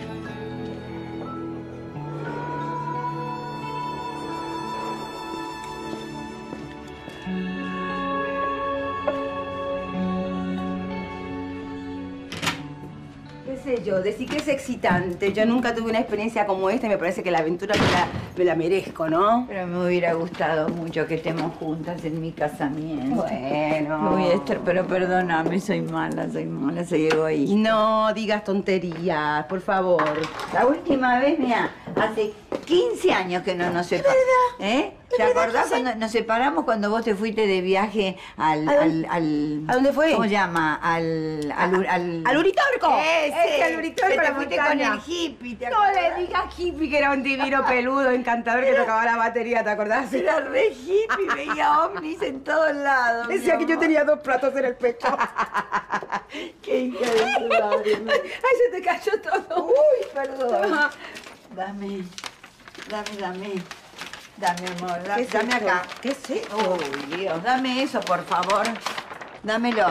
¿Qué sé yo? Decir que es excitante. Yo nunca tuve una experiencia como esta y me parece que la aventura me la, me la merezco, ¿no? Pero me hubiera gustado mucho que estemos juntas en mi casamiento. Bueno. Me voy a estar, pero perdóname, soy mala, soy mala, soy egoísta. No digas tonterías, por favor. La última vez, mira, hace quince años que no nos separamos. ¿Eh? ¿Te acordás cuando nos separamos cuando vos te fuiste de viaje al... ¿A al, al ¿A dónde fue? ¿Cómo se llama? Al... Al, al, ¡Al Uritorco! Ese, Ese, al Uritorco que de te la fuiste montaña. con el hippie, ¿te No acordás? le digas hippie, que era un divino peludo, encantador, que tocaba la batería, ¿te acordás? Era re hippie, veía ovnis en todos lados. Decía mi que yo amor. tenía dos platos en el pecho. Qué hija de tu madre. Ay, se te cayó todo. Uy, perdón. Toma. Dame, dame, dame. Dame, amor, da- ¿Qué es dame esto? acá. ¿Qué es esto? Uy, Dios, dame eso, por favor. Dámelo.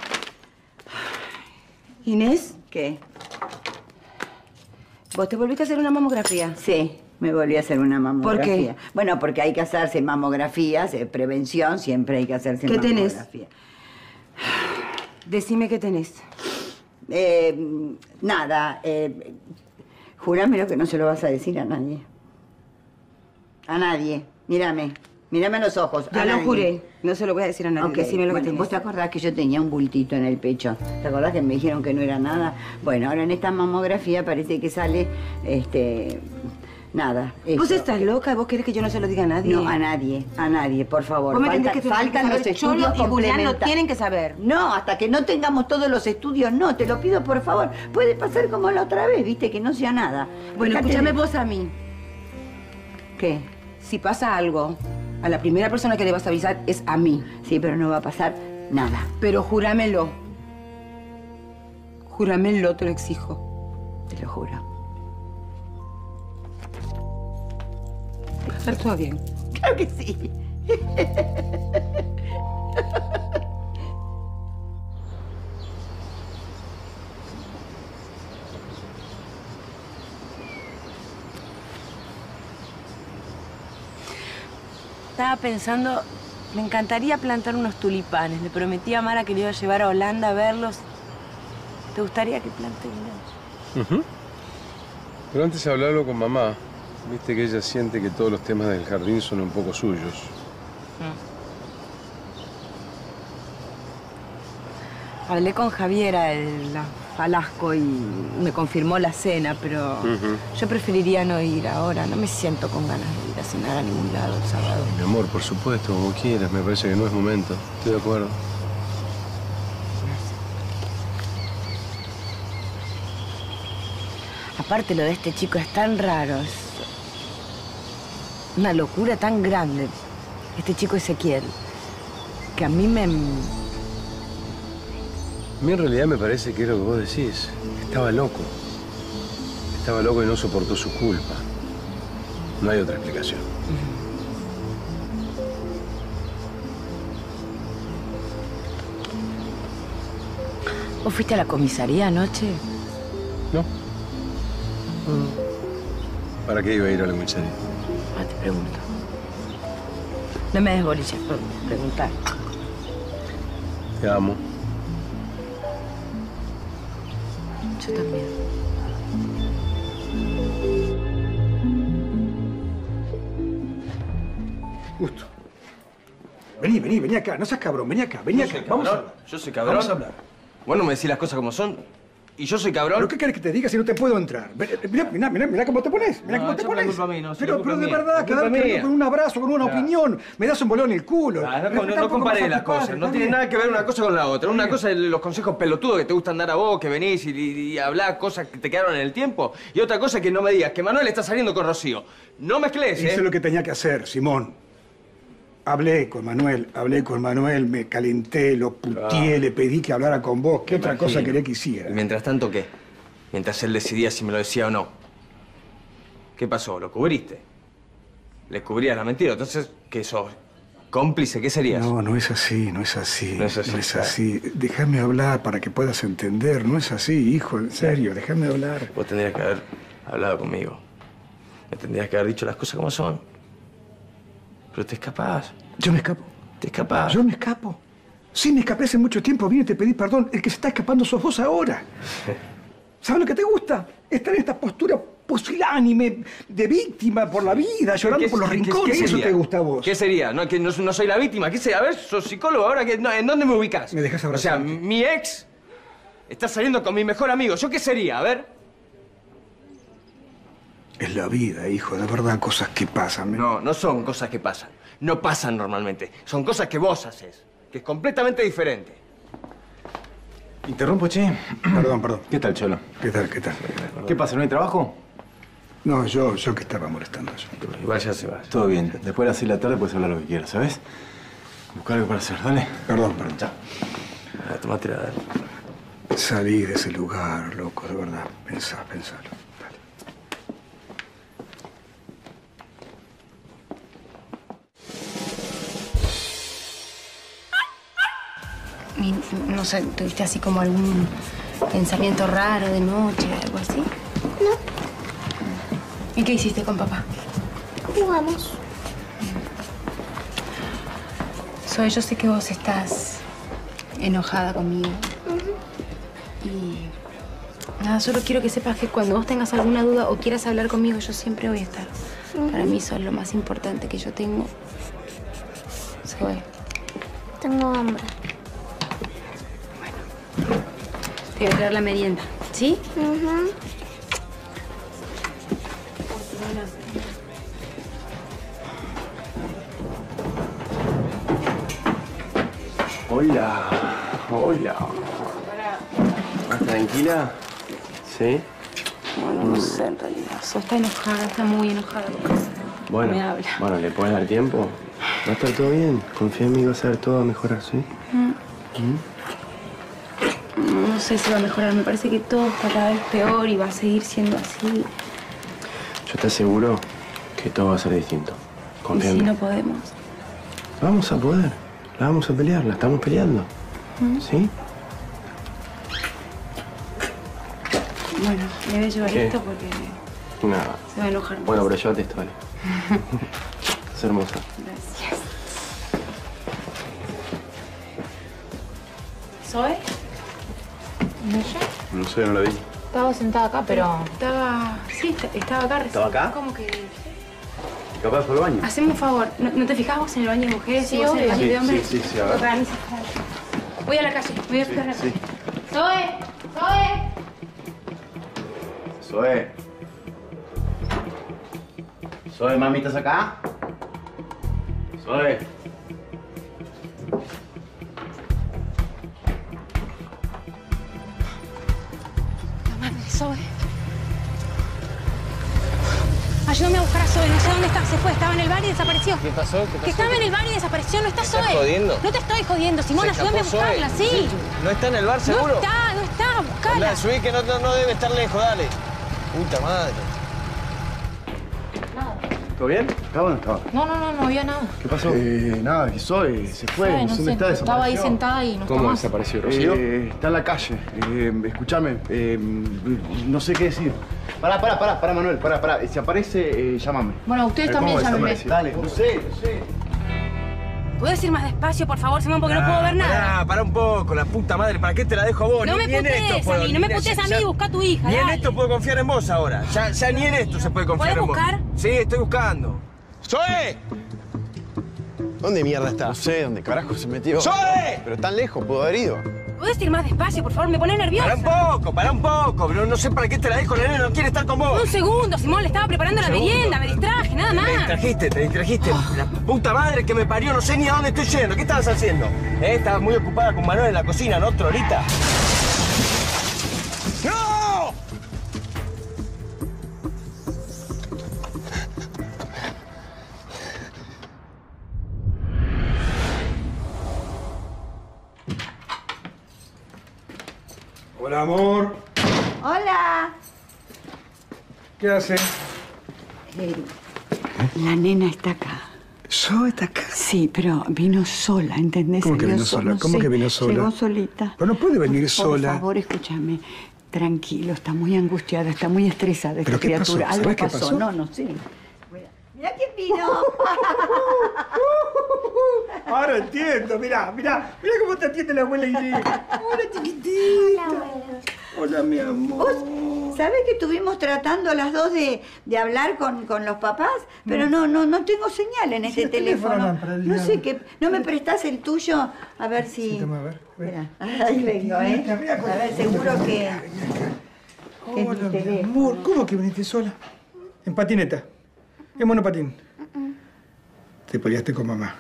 Inés, ¿Qué? ¿vos te volviste a hacer una mamografía? Sí, me volví a hacer una mamografía. ¿Por qué? Bueno, porque hay que hacerse mamografías, eh, prevención, siempre hay que hacerse ¿Qué tenés? mamografía. Decime qué tenés. Eh, nada, eh, jurámelo que no se lo vas a decir a nadie. A nadie. Mírame. Mírame a los ojos. Ya a lo nadie. juré. No se lo voy a decir a nadie. Ok, Decime lo bueno, que tenés. ¿vos te acordás que yo tenía un bultito en el pecho? ¿Te acordás que me dijeron que no era nada? Bueno, ahora en esta mamografía parece que sale, este... Nada. ¿Vos eso. estás loca? ¿Vos querés que yo no se lo diga a nadie? No, a nadie, a nadie, por favor. Vos me Falta- entendés que esto lo faltan tiene los que saber estudios Cholo y Julián lo complementarios. tienen que saber. No, hasta que no tengamos todos los estudios, no. Te lo pido, por favor. Puede pasar como la otra vez, viste, que no sea nada. Bueno, Dejate escúchame de- vos a mí. ¿Qué? Si pasa algo, a la primera persona que le vas a avisar es a mí. Sí, pero no va a pasar nada. Pero júramelo. Júramelo, te lo exijo. Te lo juro. Va a estar todo bien. Claro que sí. Estaba pensando, me encantaría plantar unos tulipanes. Le prometí a Mara que le iba a llevar a Holanda a verlos. ¿Te gustaría que plante unos? Ujú. Pero antes de hablarlo con mamá, viste que ella siente que todos los temas del jardín son un poco suyos. Hablé con Javiera, el la Falasco, y me confirmó la cena, pero Ujú. yo preferiría no ir ahora. No me siento con ganas de ir a cenar a ningún lado el sábado. Mi amor, por supuesto, como quieras. Me parece que no es momento. Estoy de acuerdo. Aparte, lo de este chico es tan raro, es una locura tan grande. Este chico Ezequiel, que a mí me... A mí en realidad me parece que es lo que vos decís. Estaba loco. Estaba loco y no soportó su culpa. No hay otra explicación. ¿Vos fuiste a la comisaría anoche? No. ¿Para qué iba a ir a la comisaría? Ah, te pregunto. No me des bolillas por preguntar. Te amo. Yo también. Gusto. Vení, vení, vení acá. No seas cabrón, vení acá, vení Yo acá. soy Vamos a cabrón. hablar. Yo soy cabrón. Vamos a hablar. Vos no me decís las cosas como son. ¿Y yo soy cabrón? ¿Pero qué querés que te diga si no te puedo entrar? Mirá, mirá, mirá, mirá cómo te pones. Mirá No, cómo te echame la pones. culpa a mí, no, sí, la pero, culpa pero de es mía. verdad, La culpa quedarte es mía. con un abrazo, con una Claro. opinión. Me das un bolón en el culo. Ah, no, Respetá no, un no poco compares más a las tu padre, cosas. No está tiene bien. nada que ver una cosa con la otra. Una cosa es los consejos pelotudos que te gustan dar a vos, que venís y, y, y hablás cosas que te quedaron en el tiempo. Y otra cosa es que no me digas que Manuel está saliendo con Rocío. No mezcles, ¿eh? Hice lo que tenía que hacer, Simón. Hablé con Manuel, hablé con Manuel, me calenté, lo puteé, Ah. le pedí que hablara con vos. ¿Qué otra cosa Imagino. quería que hiciera? ¿Y mientras tanto qué? Mientras él decidía si me lo decía o no. ¿Qué pasó? ¿Lo cubriste? Le cubrías la mentira. Entonces, ¿qué sos? ¿Cómplice? ¿Qué serías? No, no es así, no es así. No es así, No es claro. así. Déjame hablar para que puedas entender. No es así, hijo, en serio, déjame hablar. Vos tendrías que haber hablado conmigo. Me tendrías que haber dicho las cosas como son. Pero te escapás. Yo me escapo. Te escapás. Yo me escapo. Sí, me escapé hace mucho tiempo, vine y te pedí perdón. El que se está escapando sos vos ahora. ¿Sabes lo que te gusta? Estar en esta postura pusilánime, de víctima por la vida, llorando ¿Qué- por los qué- rincones. qué Eso sería? te gusta a vos. ¿Qué sería? ¿No, que no, no soy la víctima? ¿Qué sería? A ver, sos psicólogo ahora. Que, no, ¿en dónde me ubicás? Me dejas O sea, abrazarte. mi ex está saliendo con mi mejor amigo. ¿Yo qué sería? A ver. Es la vida, hijo, de verdad, cosas que pasan. No, no son cosas que pasan. No pasan normalmente. Son cosas que vos haces. Que es completamente diferente. Interrumpo, che. Perdón, perdón. ¿Qué tal, Cholo? ¿Qué tal, qué tal? ¿Qué pasa? ¿No hay trabajo? No, yo, yo que estaba molestando. Yo. Igual ya se va. Todo bien. Después de las seis de la tarde puedes hablar lo que quieras, ¿sabes? Buscar algo para hacer, dale. Perdón, perdón. Chao. Tomate la... Salí de ese lugar, loco, de verdad. Pensá, pensalo. Y, no sé, ¿tuviste así como algún pensamiento raro de noche, algo así? No. ¿Y qué hiciste con papá? Jugamos. Zoe, yo sé que vos estás enojada conmigo. Uh-huh. Y nada, solo quiero que sepas que cuando vos tengas alguna duda o quieras hablar conmigo, yo siempre voy a estar. Uh-huh. Para mí sos lo más importante que yo tengo. Zoe. Tengo hambre. Te voy a traer la merienda, ¿sí? Uh-huh. Hola, hola. ¿Estás tranquila? ¿Sí? Bueno, no sé, en realidad. So está enojada, está muy enojada. Bueno, me habla. bueno, ¿le puedes dar tiempo? Va a estar todo bien. Confía en mí, va a ser todo a mejorar, ¿sí? Mm. ¿Mm? No sé si va a mejorar. Me parece que todo está cada vez peor y va a seguir siendo así. Yo te aseguro que todo va a ser distinto. Confía ¿Y en si mí. no podemos? Vamos a poder. La vamos a pelear, la estamos peleando. ¿Mm? ¿Sí? Bueno, le voy a llevar ¿Qué? esto porque Nada. se va a enojar más. Bueno, pero llévate esto, dale. Es hermosa. Gracias. ¿Zoe? ¿Y ella? No sé, no la vi. Estaba sentada acá, pero... Estaba... Sí, est- estaba acá. ¿Estaba acá? ¿Cómo que...? Capaz fue al baño. Haceme un favor. ¿No, no te fijas vos en el baño de mujeres Sí, y vos en el obvio. baño Sí, de hombres? sí, sí, sí, a ver. Para mí se para. Voy a la calle. Voy a buscar la calle. ¡Zoe! ¡Zoe! Zoe. Zoe, mami, ¿estás acá? Zoe. Mamá, Zoe. Ayúdame a buscar a Zoe, no sé dónde está, se fue, estaba en el bar y desapareció. ¿Qué pasó? ¿Qué pasó? Que estaba en el bar y desapareció, no está ¿Me Zoe. estás jodiendo? No te estoy jodiendo, Simón, ¿Se ayúdame a escapó Zoe? buscarla, sí. ¿No está en el bar, seguro? No está, no está, buscala. Anda, subí que no, no, no debe estar lejos, dale. Puta madre. ¿Todo bien? ¿Estaba o no estaba? No, no, no, no había nada. ¿Qué pasó? Eh, nada, que Zoe se fue, Zoe, no sé dónde está, desapareció. Estaba ahí sentada y no está más. Eh, está en la calle. Eh, escúchame, eh, no sé qué decir. Pará, pará, pará, pará, Manuel, pará, pará. Si aparece, eh, llámame. Bueno, ustedes Eh, también ¿cómo llámenme. desaparece? Dale, no sé, no sé. ¿Puedes ir más despacio, por favor, Simón, porque no puedo ver nada? Ah, para un poco, la puta madre. ¿Para qué te la dejo a vos? No Ni- me ni en putees esto a puedo, mí, no me ni- putees a ya- mí, busca a tu hija, Ni en dale. esto puedo confiar en vos ahora. Ya, ya ni en esto se puede confiar ¿Puedes en vos. buscar? Sí, estoy buscando. ¡Zoe! ¿Dónde mierda está? No sé dónde carajo se metió. ¡Zoe! Pero tan lejos pudo haber ido. ¿Puedes ir más despacio, por favor? Me pones nerviosa. Para un poco, para un poco. No, no sé para qué te la dejo, la nena no quiere estar con vos. Un segundo, Simón, le estaba preparando la Segundo. merienda, me distraje, nada Te más. distrajiste, te distrajiste. La puta madre que me parió, no sé ni a dónde estoy yendo. ¿Qué estabas haciendo? ¿Eh? Estabas muy ocupada con Manuel en la cocina, ¿no, Trolita? ¡No! Hola, amor. Hola. ¿Qué hace? Eh, la nena está acá. ¿Zoe está acá? Sí, pero vino sola, ¿entendés? ¿Cómo que Salió vino so- sola? no ¿Cómo sé, que vino sola? Llegó solita. Pero no puede venir Por sola. Por favor, escúchame. Tranquilo, está muy angustiada, está muy estresada esta ¿Pero qué pasó? criatura. Algo ¿Sabés qué pasó. pasó? No, no sé. Mira quién vino. Ahora entiendo, mirá, mirá, mirá cómo te atiende la abuela Irene. Hola, chiquitita. Hola, mi amor. ¿Vos sabés que estuvimos tratando las dos de, de hablar con, con los papás? Pero no, no, no tengo señal en este el teléfono teléfono. no, para el No diablo. sé qué. ¿No me prestás el tuyo? A ver si. Sí, toma, a ver. Mira, ahí vengo, ¿eh? A ver, seguro que. que es mi Hola, mi teléfono. amor. ¿Cómo que viniste sola? En patineta. En monopatín. Te peleaste con mamá.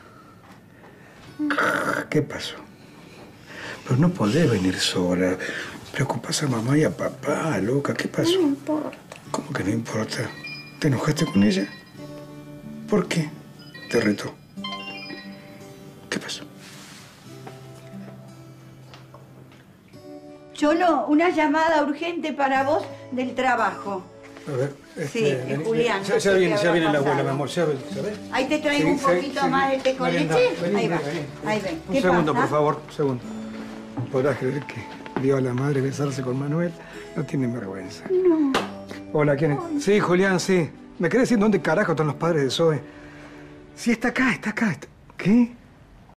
¿Qué pasó? Pero no podés venir sola. Preocupás a mamá y a papá, loca. ¿Qué pasó? No importa. ¿Cómo que no importa? ¿Te enojaste con ella? ¿Por qué? Te retó. ¿Qué pasó? Cholo, una llamada urgente para vos del trabajo. A ver. Sí, es vení, Julián, Ya, no ya sé viene, qué ya habrá viene la abuela, pasado. mi amor. Ya, ¿sabés? Ahí te traigo Sí, un sí, poquito sí. más de té con Mariana, leche. vení, Ahí va. vení, vení. Ahí ven. Un ¿Qué segundo, pasa? por favor. Un segundo. podrás creer que vio a la madre besarse con Manuel. No tiene vergüenza. No. Hola, ¿quién es? Sí, Julián, sí. ¿Me querés decir dónde carajo están los padres de Zoe? Sí, está acá, está acá. Está... ¿Qué?